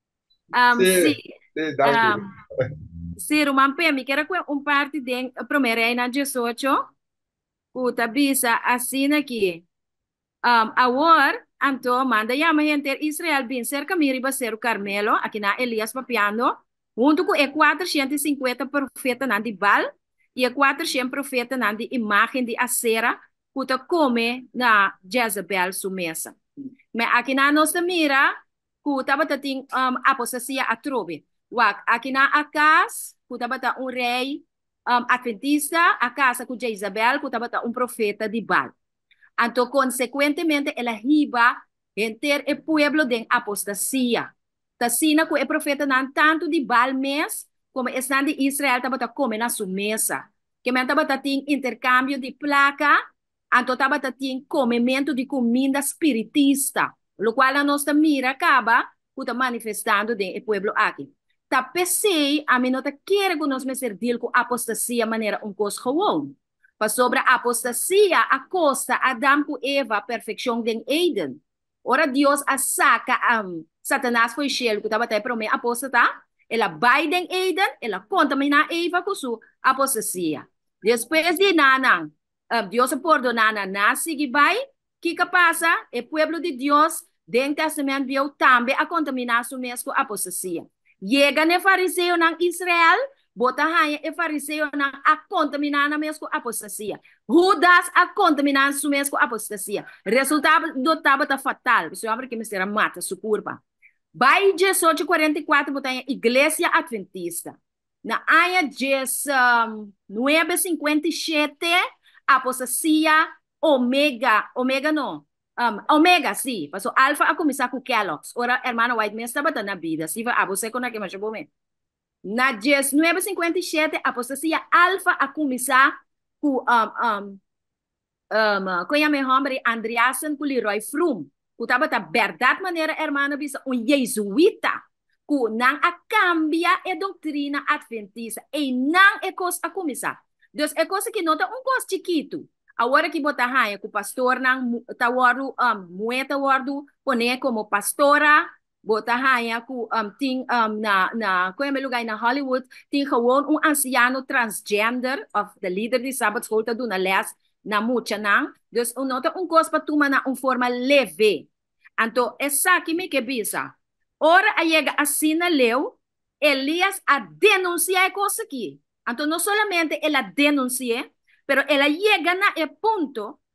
Speaker 12: Sí, danke.
Speaker 10: Si rumang PEM, me quiere parte de primeira na 18, o tabisa assim aqui. Agora, então, manda yama gente Israel bin cerca miriba ser o Carmelo, aqui na Elias papiando, junto com 450 profetas na de Baal, e 400 profetas na de imagem de Asera, que come na Jezebel sua mesa. Mas aqui na nossa mira, que estava tendo apostasia a trobe. Aqui na Acas, que estava rei adventista, a casa com Jezebel, que estava profeta de Baal. Então, consequentemente, ela riba enter o pueblo de apostasia. Tasina que o profeta não tanto de Baal mes, como está de Israel, estava come na sua mesa. Que me estava tendo intercâmbio de placa, então estava tendo comimento de comida espiritista, o qual a nossa mira acaba está manifestando de o pueblo aqui. Tá pensei, a mim não quer que nós me servir com apostasia maneira coisa gewoon. Mas sobre a apostasia, a costa Adam com Eva, perfeição de Eden. Ora, Deus a saca Satanás foi cheio, que estava até para mim apostata. Ela vai em Eden, ela contamina Eva com sua apostasia. Depois de Nanang, Deus perdonar nasce que vai, que passa? O pueblo de Deus, dentro do Testamento, viu também a contaminar sua mesma apostasia. Chega no fariseu em Israel, bota raia e fariseu a contaminar na mesma apostasia. Judas a contaminar sua mesma apostasia. Resultado do estava fatal. Isso é que me será mata sua curva. Vai 1844 botar a igreja adventista. Na área 957 apostasia omega não. Omega, sim. Passou alfa a começar com Kellogg's. Ora, hermano White, me estava na vida. Se vai a você com a que mais bom. Na 957, a apostasia alfa a começar com conhece homem Andreasen com Leroy Froome. Que estava da verdade maneira, hermano, bisa jesuíta. Que não a cambia a doutrina adventista. E não é coisa a começar. Então, é coisa que não é coisa chiquito. Agora que botar raia com o pastor não tá wardo moeda wardo pone como pastora botar raia com ting na como é lugar na Hollywood tem gewoon anciano transgender of the leader de Sabbath School tá na les na mucha não dus nota coisa para tomar na forma leve então essa que me que bisa ora a chega assim na leu Elias a denunciar coisa aqui então não somente ela denuncia pero ela llega na punto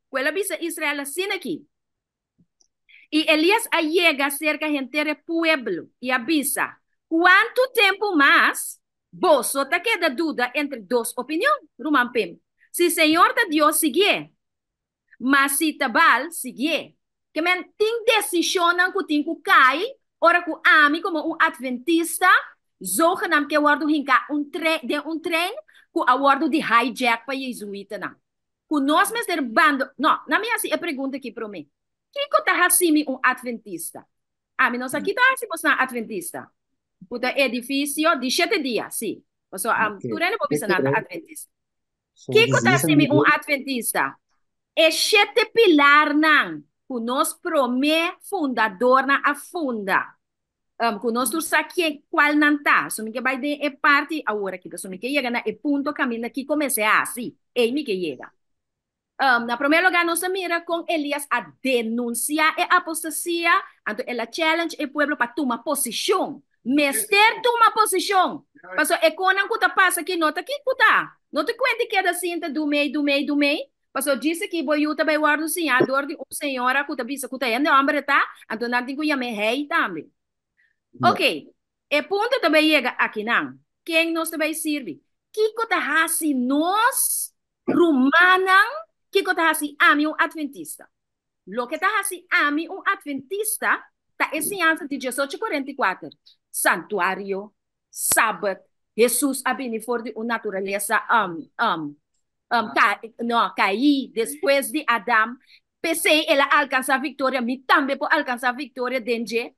Speaker 10: Quella bisa Israel sin aquí. Y Elías llega cerca gente del pueblo y avisa, ¿cuánto tiempo más vos te queda duda entre dos opiniones? Rumampem. Si Señor de Dios sigue, mas si Tabal sigue, que men ting decisión que ting ku kai, ora ku ami como un adventista, zogenaamd que awardo hinka un tren ku awardo de hijack pa jesuita na. Ku nós mes der bando, no, na minha assim, a pergunta aqui para mim. Kiko tá assim um adventista? Ami nós aqui tá assim você adventista. Puta edifício de 7 dias, sim. So, tu não pode ser nada adventista. Kiko tá assim um adventista? É 7 pilar nang ku nós prome fundador na afunda. Ku nós tu saque qual não tá. So, me que vai de parte agora aqui. So, me que chega na ponto caminho aqui comece assim. É me que chega. Na primeiro lugar, nós mira com Elias a denunciar a apostasia, então ela challenge o povo para tomar posição. Mester toma posição. Mas é quando que passa aqui, nota que puta. Nota quando que é da cinta do meio. Mas disse que boi uta vai guardar o senhor de senhora que bisa que ainda homem tá, então não tem que chamar rei também. Ok. E ponto também chega aqui não. Quem nós também serve? Que tá assim nós rumanan que está assim, ami um adventista. Lo que está assim, ami um adventista, está ensinando de 1844. Santuário, sábado, Jesus abini for de uma natureza cair depois de Adão. Pensei ela alcançar a vitória, me também por alcançar a vitória dentro.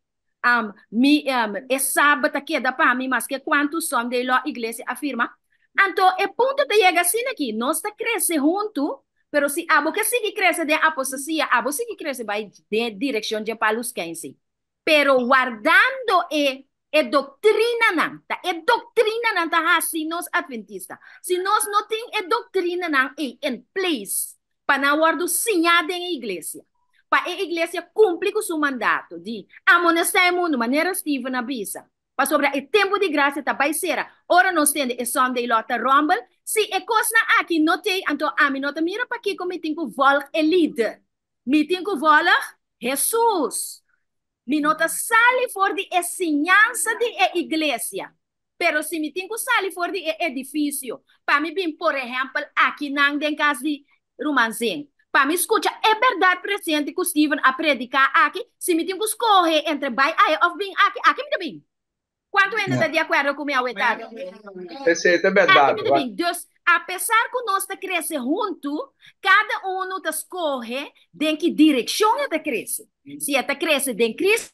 Speaker 10: É sábado que dá para mim, mas que quantos são de lá a igreja afirma. Então, é ponto de chegar assim aqui, nós está crescendo junto. Pero si abo que sigue crece de apostasia, abo sigue crece vai de direção de Paulus 15. Pero guardando doutrina não, tá? Doutrina não tá assim nós adventista. Se nós não tem doutrina não em place para guardar sinhada em igreja. Para a igreja cumprir com seu mandato de amonestar o mundo maneira Stephen avisa. Para sobre o tempo de graça tá vai ser. Ora nós temos o Sunday Lota Rumble. Se é coisa aqui não tem, então a mim não te mira para que como tem que voltar é líder. Me tem que voltar Jesus. Me não te sale fora de ensinança de igreja. Pero se me tem que sair fora de edifício, para mim bem por exemplo aqui não tem casa de Romanzen. Para mim escuta é verdade presente que o Steven a predicar aqui. Se me tem que escolher entre by eye of being aqui me bem. Quanto ainda está de acordo com o meu etado?
Speaker 12: Esse é verdade.
Speaker 10: Deus, apesar que nós crescemos junto, cada um escolhe em que direção está cresce. Se está cresce em Cristo.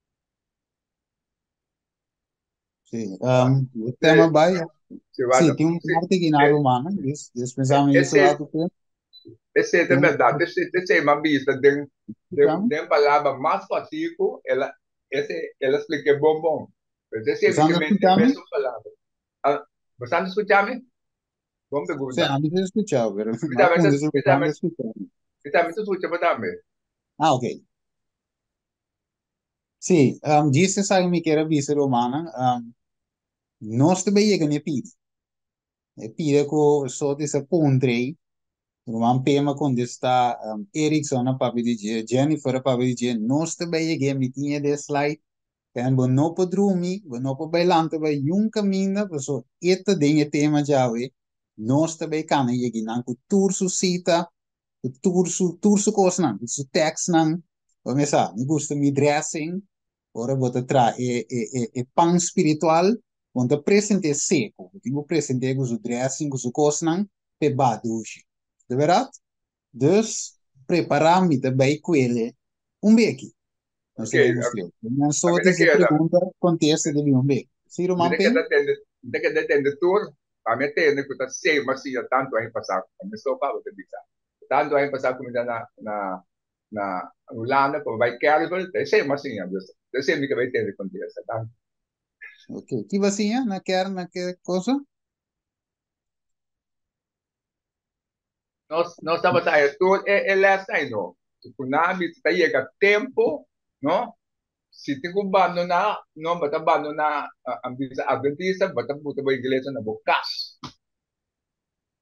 Speaker 1: Sim, o tema vai. Sim, tem parte aqui na romana, esse pensamento isso
Speaker 12: esse é verdade. Esse é uma vista de palavra mais fácil, ela explica bom. Esse é simplesmente a mesma palavra. Você não escuta-me? Vamos perguntar.
Speaker 1: Sim, antes de escutar, pero Ah, ok. Sim, disse sabe me que era vice romana, nós também chegamos a pedir. E pedir que só desse pontrei, roman pema quando está Erickson a papi de Jennifer a papi de nós também chegamos a tinha de slide. En we no po drumi, we no po bailante bij jong caminda, we so ete dingen tema jawe, nos te bij kan je ginan ku tursu sita, ku tursu kosnan, ku tax nan, o me sa, me gusta mi dressing, ora bota tra pan spiritual, want te presente seco, tengo presente ku su dressing, ku su kosnan, pe badushi. De verdade? Dus preparar-me também com ele beco. Não sei não só essa pergunta acontece de um beco. Se o mampe
Speaker 12: que detende tudo, a minha tende que tá sei, mas se tanto aí passar, a minha só para te dizer. Tanto aí passar comida na Holanda, como vai querer, sei, mas sim, eu sei que vai ter acontece, tá?
Speaker 1: Ok, que vacinha na quer que coisa?
Speaker 12: Nós estamos aí tudo é lesta aí não. O nome está aí que tempo, não? Se tem que abandonar, não vai abandonar a adventista, vai botar a igreja na bocas.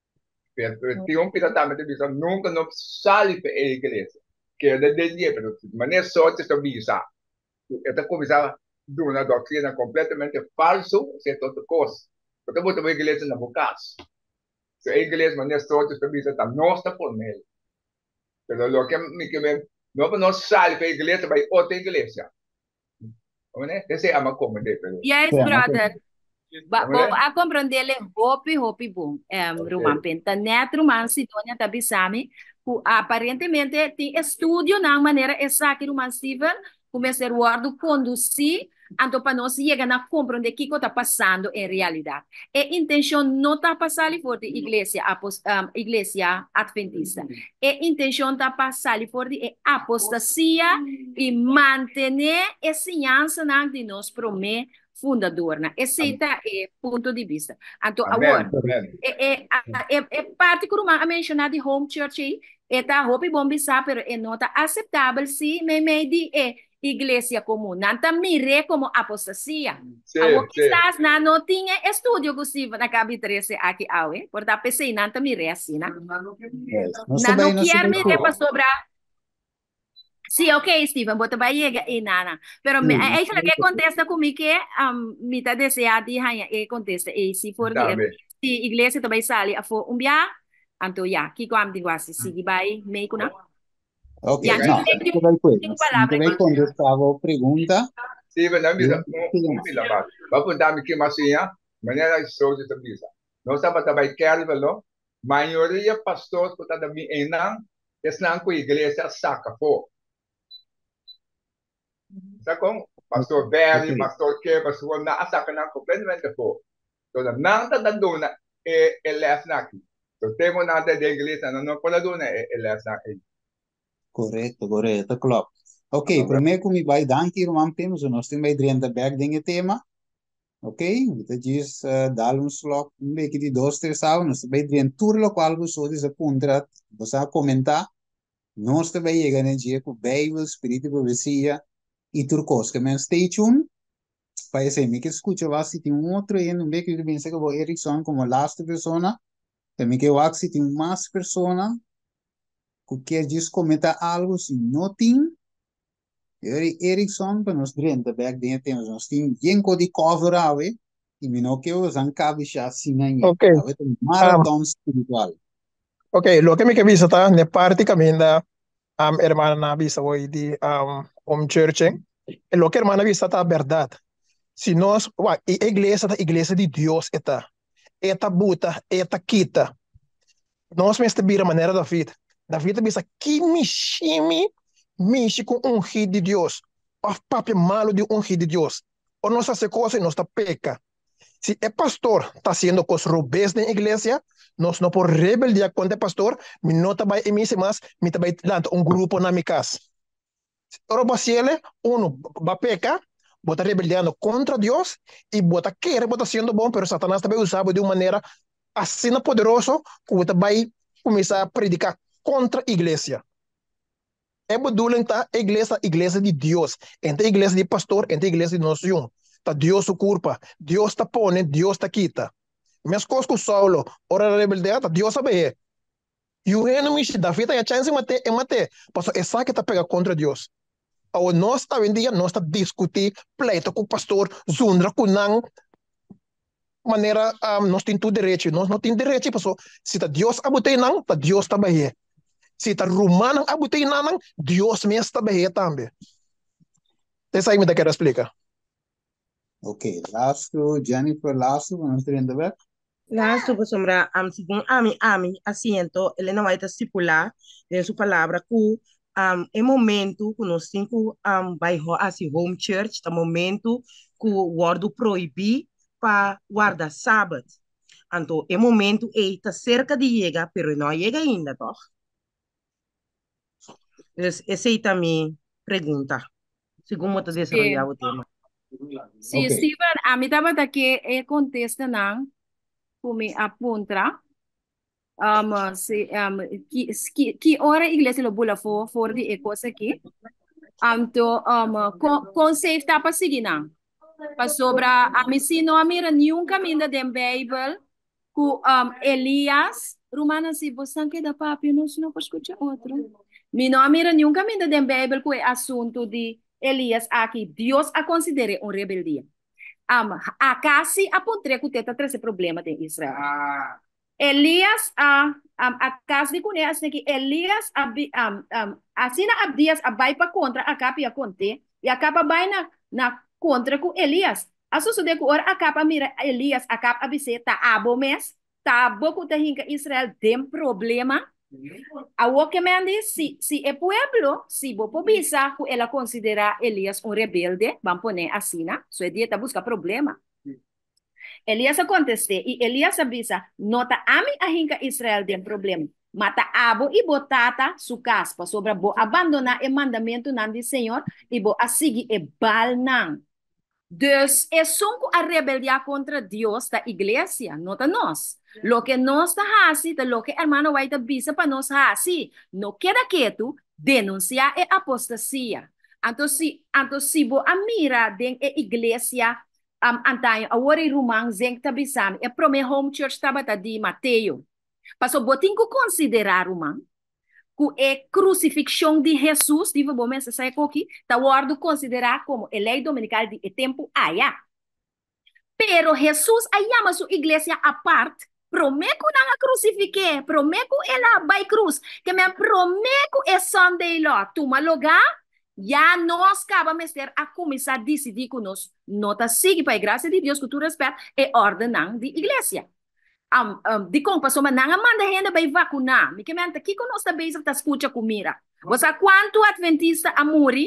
Speaker 12: Tinha um piratame de visa, nunca não sale para a igreja. Que é de dia, mas nem só esta visa. Esta começava de uma doutrina completamente falsa, sem outra coisa. Porque muito a igreja na boca. Se a igreja, mas nem só esta visa, está nossa por nele. Pero lo que me que não sale para a igreja, vai outra igreja. Esse é a como de, pero.
Speaker 10: Yes, brother. A compreender hopi bom. Roman penta net roman Sidonia tabisami, ku aparentemente tem estudo na maneira exata roman Steven, começar a word conduzir, anto para nós chegar a compreender o que está passando em realidade. E intenção não está passando por a igreja adventista. E intenção está passando por a apostasia e manter a ensinança de nós promete fundador, né? Esse é o ponto de vista. Então, agora, parte que eu mencionei de home church, é roupa bom bisa, pero é nota aceitável se me de igreja comum. Não tá mire como apostasia. Agora, quizás não tinha estudo possível na cabeça 13 aqui, portanto, pensei, não tá mire assim, né? Não quero mire para sobrar. Sim, ok, Steven, bota vai chegar e nada. Pero é isso que contesta comigo que me está desejando e contesta e se for se igreja também sale a for dia, então já, que como digo assim, se vai meio que não.
Speaker 1: Ok, não, você vai contestar a pergunta.
Speaker 12: Steven, não me dá, vai perguntar me que macia, maneira de saúde da vida. Nós estamos também querendo, maioria pastores que estão também enang, estão com a igreja saca for. Sakong pastor Barry, pastor Ke, pastor na asa ka ng completamente po. So nang tadado na left na aqui. So temo natin de iglesia na não pode do na left na aqui.
Speaker 1: Correto, klopt. Ok, para mim como vai dank hier man temos nós temos bij 30 back dinge tema. Ok, dat is dar slag een beetje die doster samen, nós bij 30 turlo qual so dis puntra, você comentar. Nós também chegamos a com Bíblia, Espírito e Profecia. E turcos, que men stay tuned. Para ese, me que escucho va si tiene un otro en un vez que piensa que voy Erickson como last persona. También que va si tiene más persona. Que quer diz comentar algo si no tiene. Erickson para nos drenta back de temos nós tem bien codi cover ave. E me no que os ancabe já assim aí.
Speaker 11: Okay.
Speaker 1: Ave tem maratón espiritual.
Speaker 11: Okay, lo que me que visa ta ne parte caminda hermana na visa hoy di home church. E lo que hermana visa ta verdade. Se nós, a igreja de Deus eta buta, eta quita. Nós mesmo vira maneira da vida. Da vida bisa que mishi com ungido de Deus. Papi malo de ungido de Deus. Ou nós faz coisa e nós tá peca. Se é pastor tá sendo coisas rubes na igreja, nós não por rebeldia contra pastor, me não tá vai emise mas me tá vai lança grupo na minha casa. Ora basiele, va peca, bota rebeliando contra Deus e bota querer bota sendo bom, pero Satanás também usava de uma maneira assim poderosa que bota vai começar a predicar contra a igreja. É bedoeling tá igreja de Deus, entre a igreja de pastor, entre a igreja de nós um. Tá Deus o culpa, Deus tá põe, Deus tá quita. Mas coisas com Saulo, ora rebeldia, tá Deus sabe. E o enemy se Davi tem a chance de matar, porque essa que tá pega contra Deus. Ou nós tá vendia, nós tá discutir pleito com o pastor, zundra com não maneira nós tem tudo direito, nós não tem direito, porque se tá Deus abutei não, tá Deus tá bem. Se tá romano abutei não, Deus mesmo tá bem também. Essa aí me dá que explicar.
Speaker 1: Ok, last Jennifer, last vamos ter ainda ver.
Speaker 13: Last sombra segundo ami asiento, ele não vai estipular em sua palavra que é momento que nós temos vai assim home church, é momento que o word proibir para guardar sábado. Então, é momento está cerca de chegar, pero não chega ainda, toch? Essa é a minha pergunta. Segundo eu desarrollar o tema.
Speaker 10: Sim, Steven, a mim estava aqui contesta não, como aponta, que hora a igreja lo bula for de coisa aqui, então, conceito está para seguir não, para sobre a mim se não mira nenhum caminho da Bible, com Elias, Romana, se você queda papi, não pode escutar outro. Mi não mira nenhum caminho da Bíblia com o assunto de Elias aqui. Deus a considera um rebeldia. A casi apontre que teta três problema de Israel. Elias a casi de conhece que Elias assina Abdias a vai para contra a capa e a conte e a capa vai na contra com Elias. A sucede que ora a capa mira Elias a capa abise tá abo mes tá boco da hinca Israel tem problema. A o que me diz se é pueblo, se bo pobisa, ela considera Elias um rebelde, vamos poner assim, né? So dieta busca problema. Elias conteste e Elias avisa, nota ami a hinka Israel tem problema. Mata abo e botata su caspa sobre bo abandonar o mandamento nan di Senhor e bo a seguir e bal nan. Dus é sonco a rebeldia contra Deus da igreja, nota nós. Lo que nós está fazendo, lo que hermano vai bisa para nós fazer, não queda quieto, denunciar a apostasia. Então se bo a mira den a igreja antayo a wari rumang zeng tabisam e prome home church tabata di Mateo. Paso botin ko considerar rumang ku e crucifixião de Jesus, diva bom essa sai aqui, tá guardo considerar como a lei dominical de tempo aya. Pero Jesus ayama su igreja aparte, promeco não a crucifique, promeco ela vai cruz, que me promeco é Sunday lá, tuma lugar, já nós acaba mestre a começar a decidir conosco, nota sigue para a graça de Deus que tu respeita e ordenam de igreja. Di kong paso man nga manda henda bay vacuna. Mi kementa kiko nos ta basic ta escucha kumira. Wasa quanto adventista amuri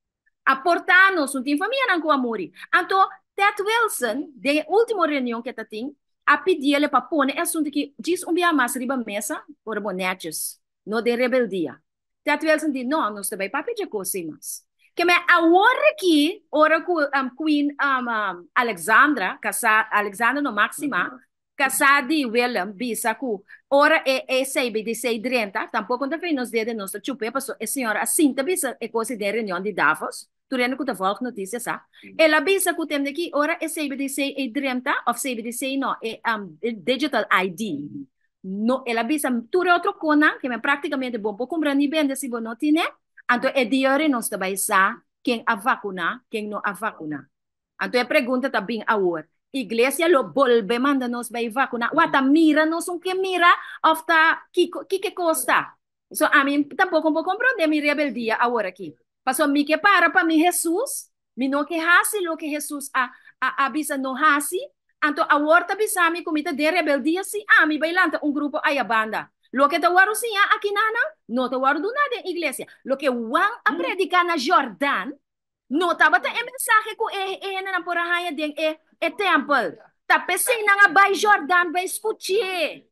Speaker 10: aportanos untin família nan ko amuri. Anto Ted Wilson de último reunião que ta ting a pedir para pôr assunto que diz bia mais riba mesa por bonetes no de rebeldia. Ted Wilson di no nos ta bay papi de cosimas. Que me agora aqui ora ku Queen Alexandra, casa Alexandra no Maxima casadi William bisa ku ora e saiba de sei drenta tampouco não fez nos dedos nos chupe passou a senhora assim também é considera reunião de Davos tu reno que te volta notícia sa ela bisa ku tem aqui ora e saiba de sei e drenta of saiba de sei no e digital ID no ela bisa tu outro cona que me praticamente bom pouco compreender bem desse bom notine anto e diore nos também sa quem a vacuna quem não a vacuna anto é pergunta também a hora iglesia lo volve manda nos vai vacuna wata mira nos un que mira of ta que costa so a mim tampouco vou compreender mi rebeldia agora aqui passo mi que para mim Jesus mi no que hasi lo que Jesus avisa no hasi anto a horta bisami comita de rebeldia si mi bailanta un grupo aí a banda lo que ta waru sia aqui nana no ta waru do nada iglesia lo que wan a predicar na Jordan no tabata e mensaje ko na porahaya den temple. Tapi sing nga bay Jordan bay escuche.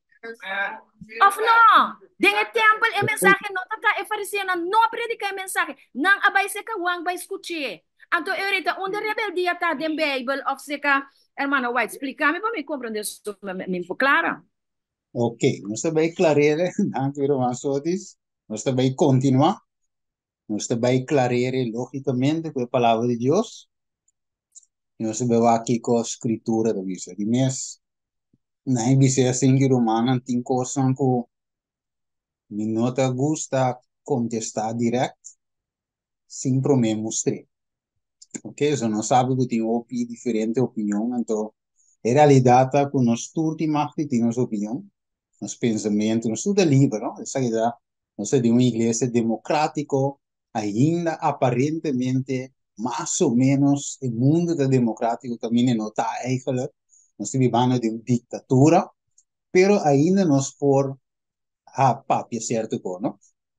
Speaker 10: Of no. Den temple e mensaje no taka e fariseu no predica e mensaje. Nang abay se ka wang bay escuche. Anto eurita onde rebeldia ta den Bible of se ka hermano White explica-me para me compreender isso me clara.
Speaker 1: Ok, nós também clarere, anche Roman Sotis, nós também continua. Nós também clarere logicamente com a palavra de Deus. E nós também aqui com a escritura da Bíblia. E mesmo, na Bíblia assim que romana tem coisas que me nota gusta contestar direto, sem me mostrar. Ok, se não sabe que tem diferente opinião, então, em realidade, que nós tudo temos opinião, nos pensamentos, nós tudo é livre, não? Essa é nós somos uma igreja democrática, ainda aparentemente mais ou menos o mundo da democrático também não está eigenlijk nós vivemos de uma ditadura pero ainda nós por a papia certo não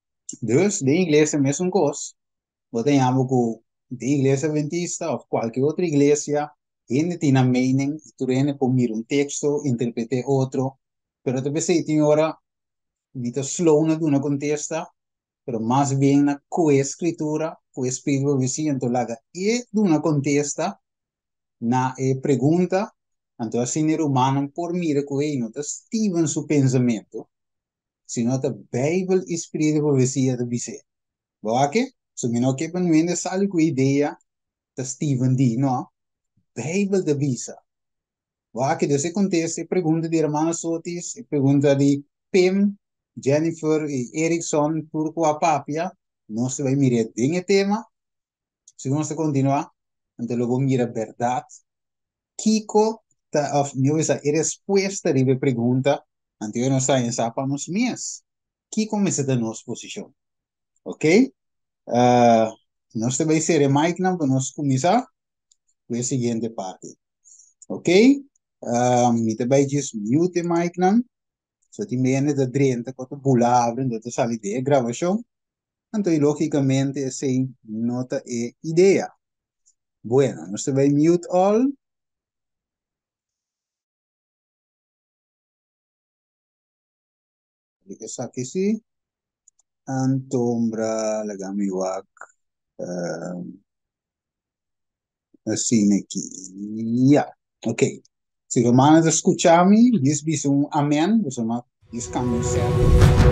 Speaker 1: dus de igreja é mesmo coisa você amo com de igreja adventista ou qualquer outra igreja ainda tem a meaning tu rene por mir texto interpretar outro pero também se tem hora vita slow na duna contesta pero más bien na coescritura, coespírito vicente laga e una contesta na pergunta, então assim é humano por mira que não está Steven su pensamento, sino a Bíblia espírito vicente vicente. Boa que? So me não que para mim sale com ideia da Steven di, não? Bíblia da visa. Aqui desse contexto, pergunta de Hermana Sotis, pergunta de Pim, Jennifer e Erickson, por qual papia, nós vai mirar bem o tema. Se nós continuar, então logo mira a verdade. Kiko, of não é a resposta de pergunta, então nós saímos para nós mesmos. Kiko começa da nossa posição, ok? Nós também ser Mike para nós começar com a seguinte parte, ok? Me também diz mute Mike não, só tem menos de 30 quando palavra, então sai de gravação, então logicamente essa nota é ideia. Bueno, nós também mute all. Essa aqui sim. Antombra lagamiwak assim aqui. Yeah. Ok. Se romanas escuchami, diz um amém, você diz caminho certo.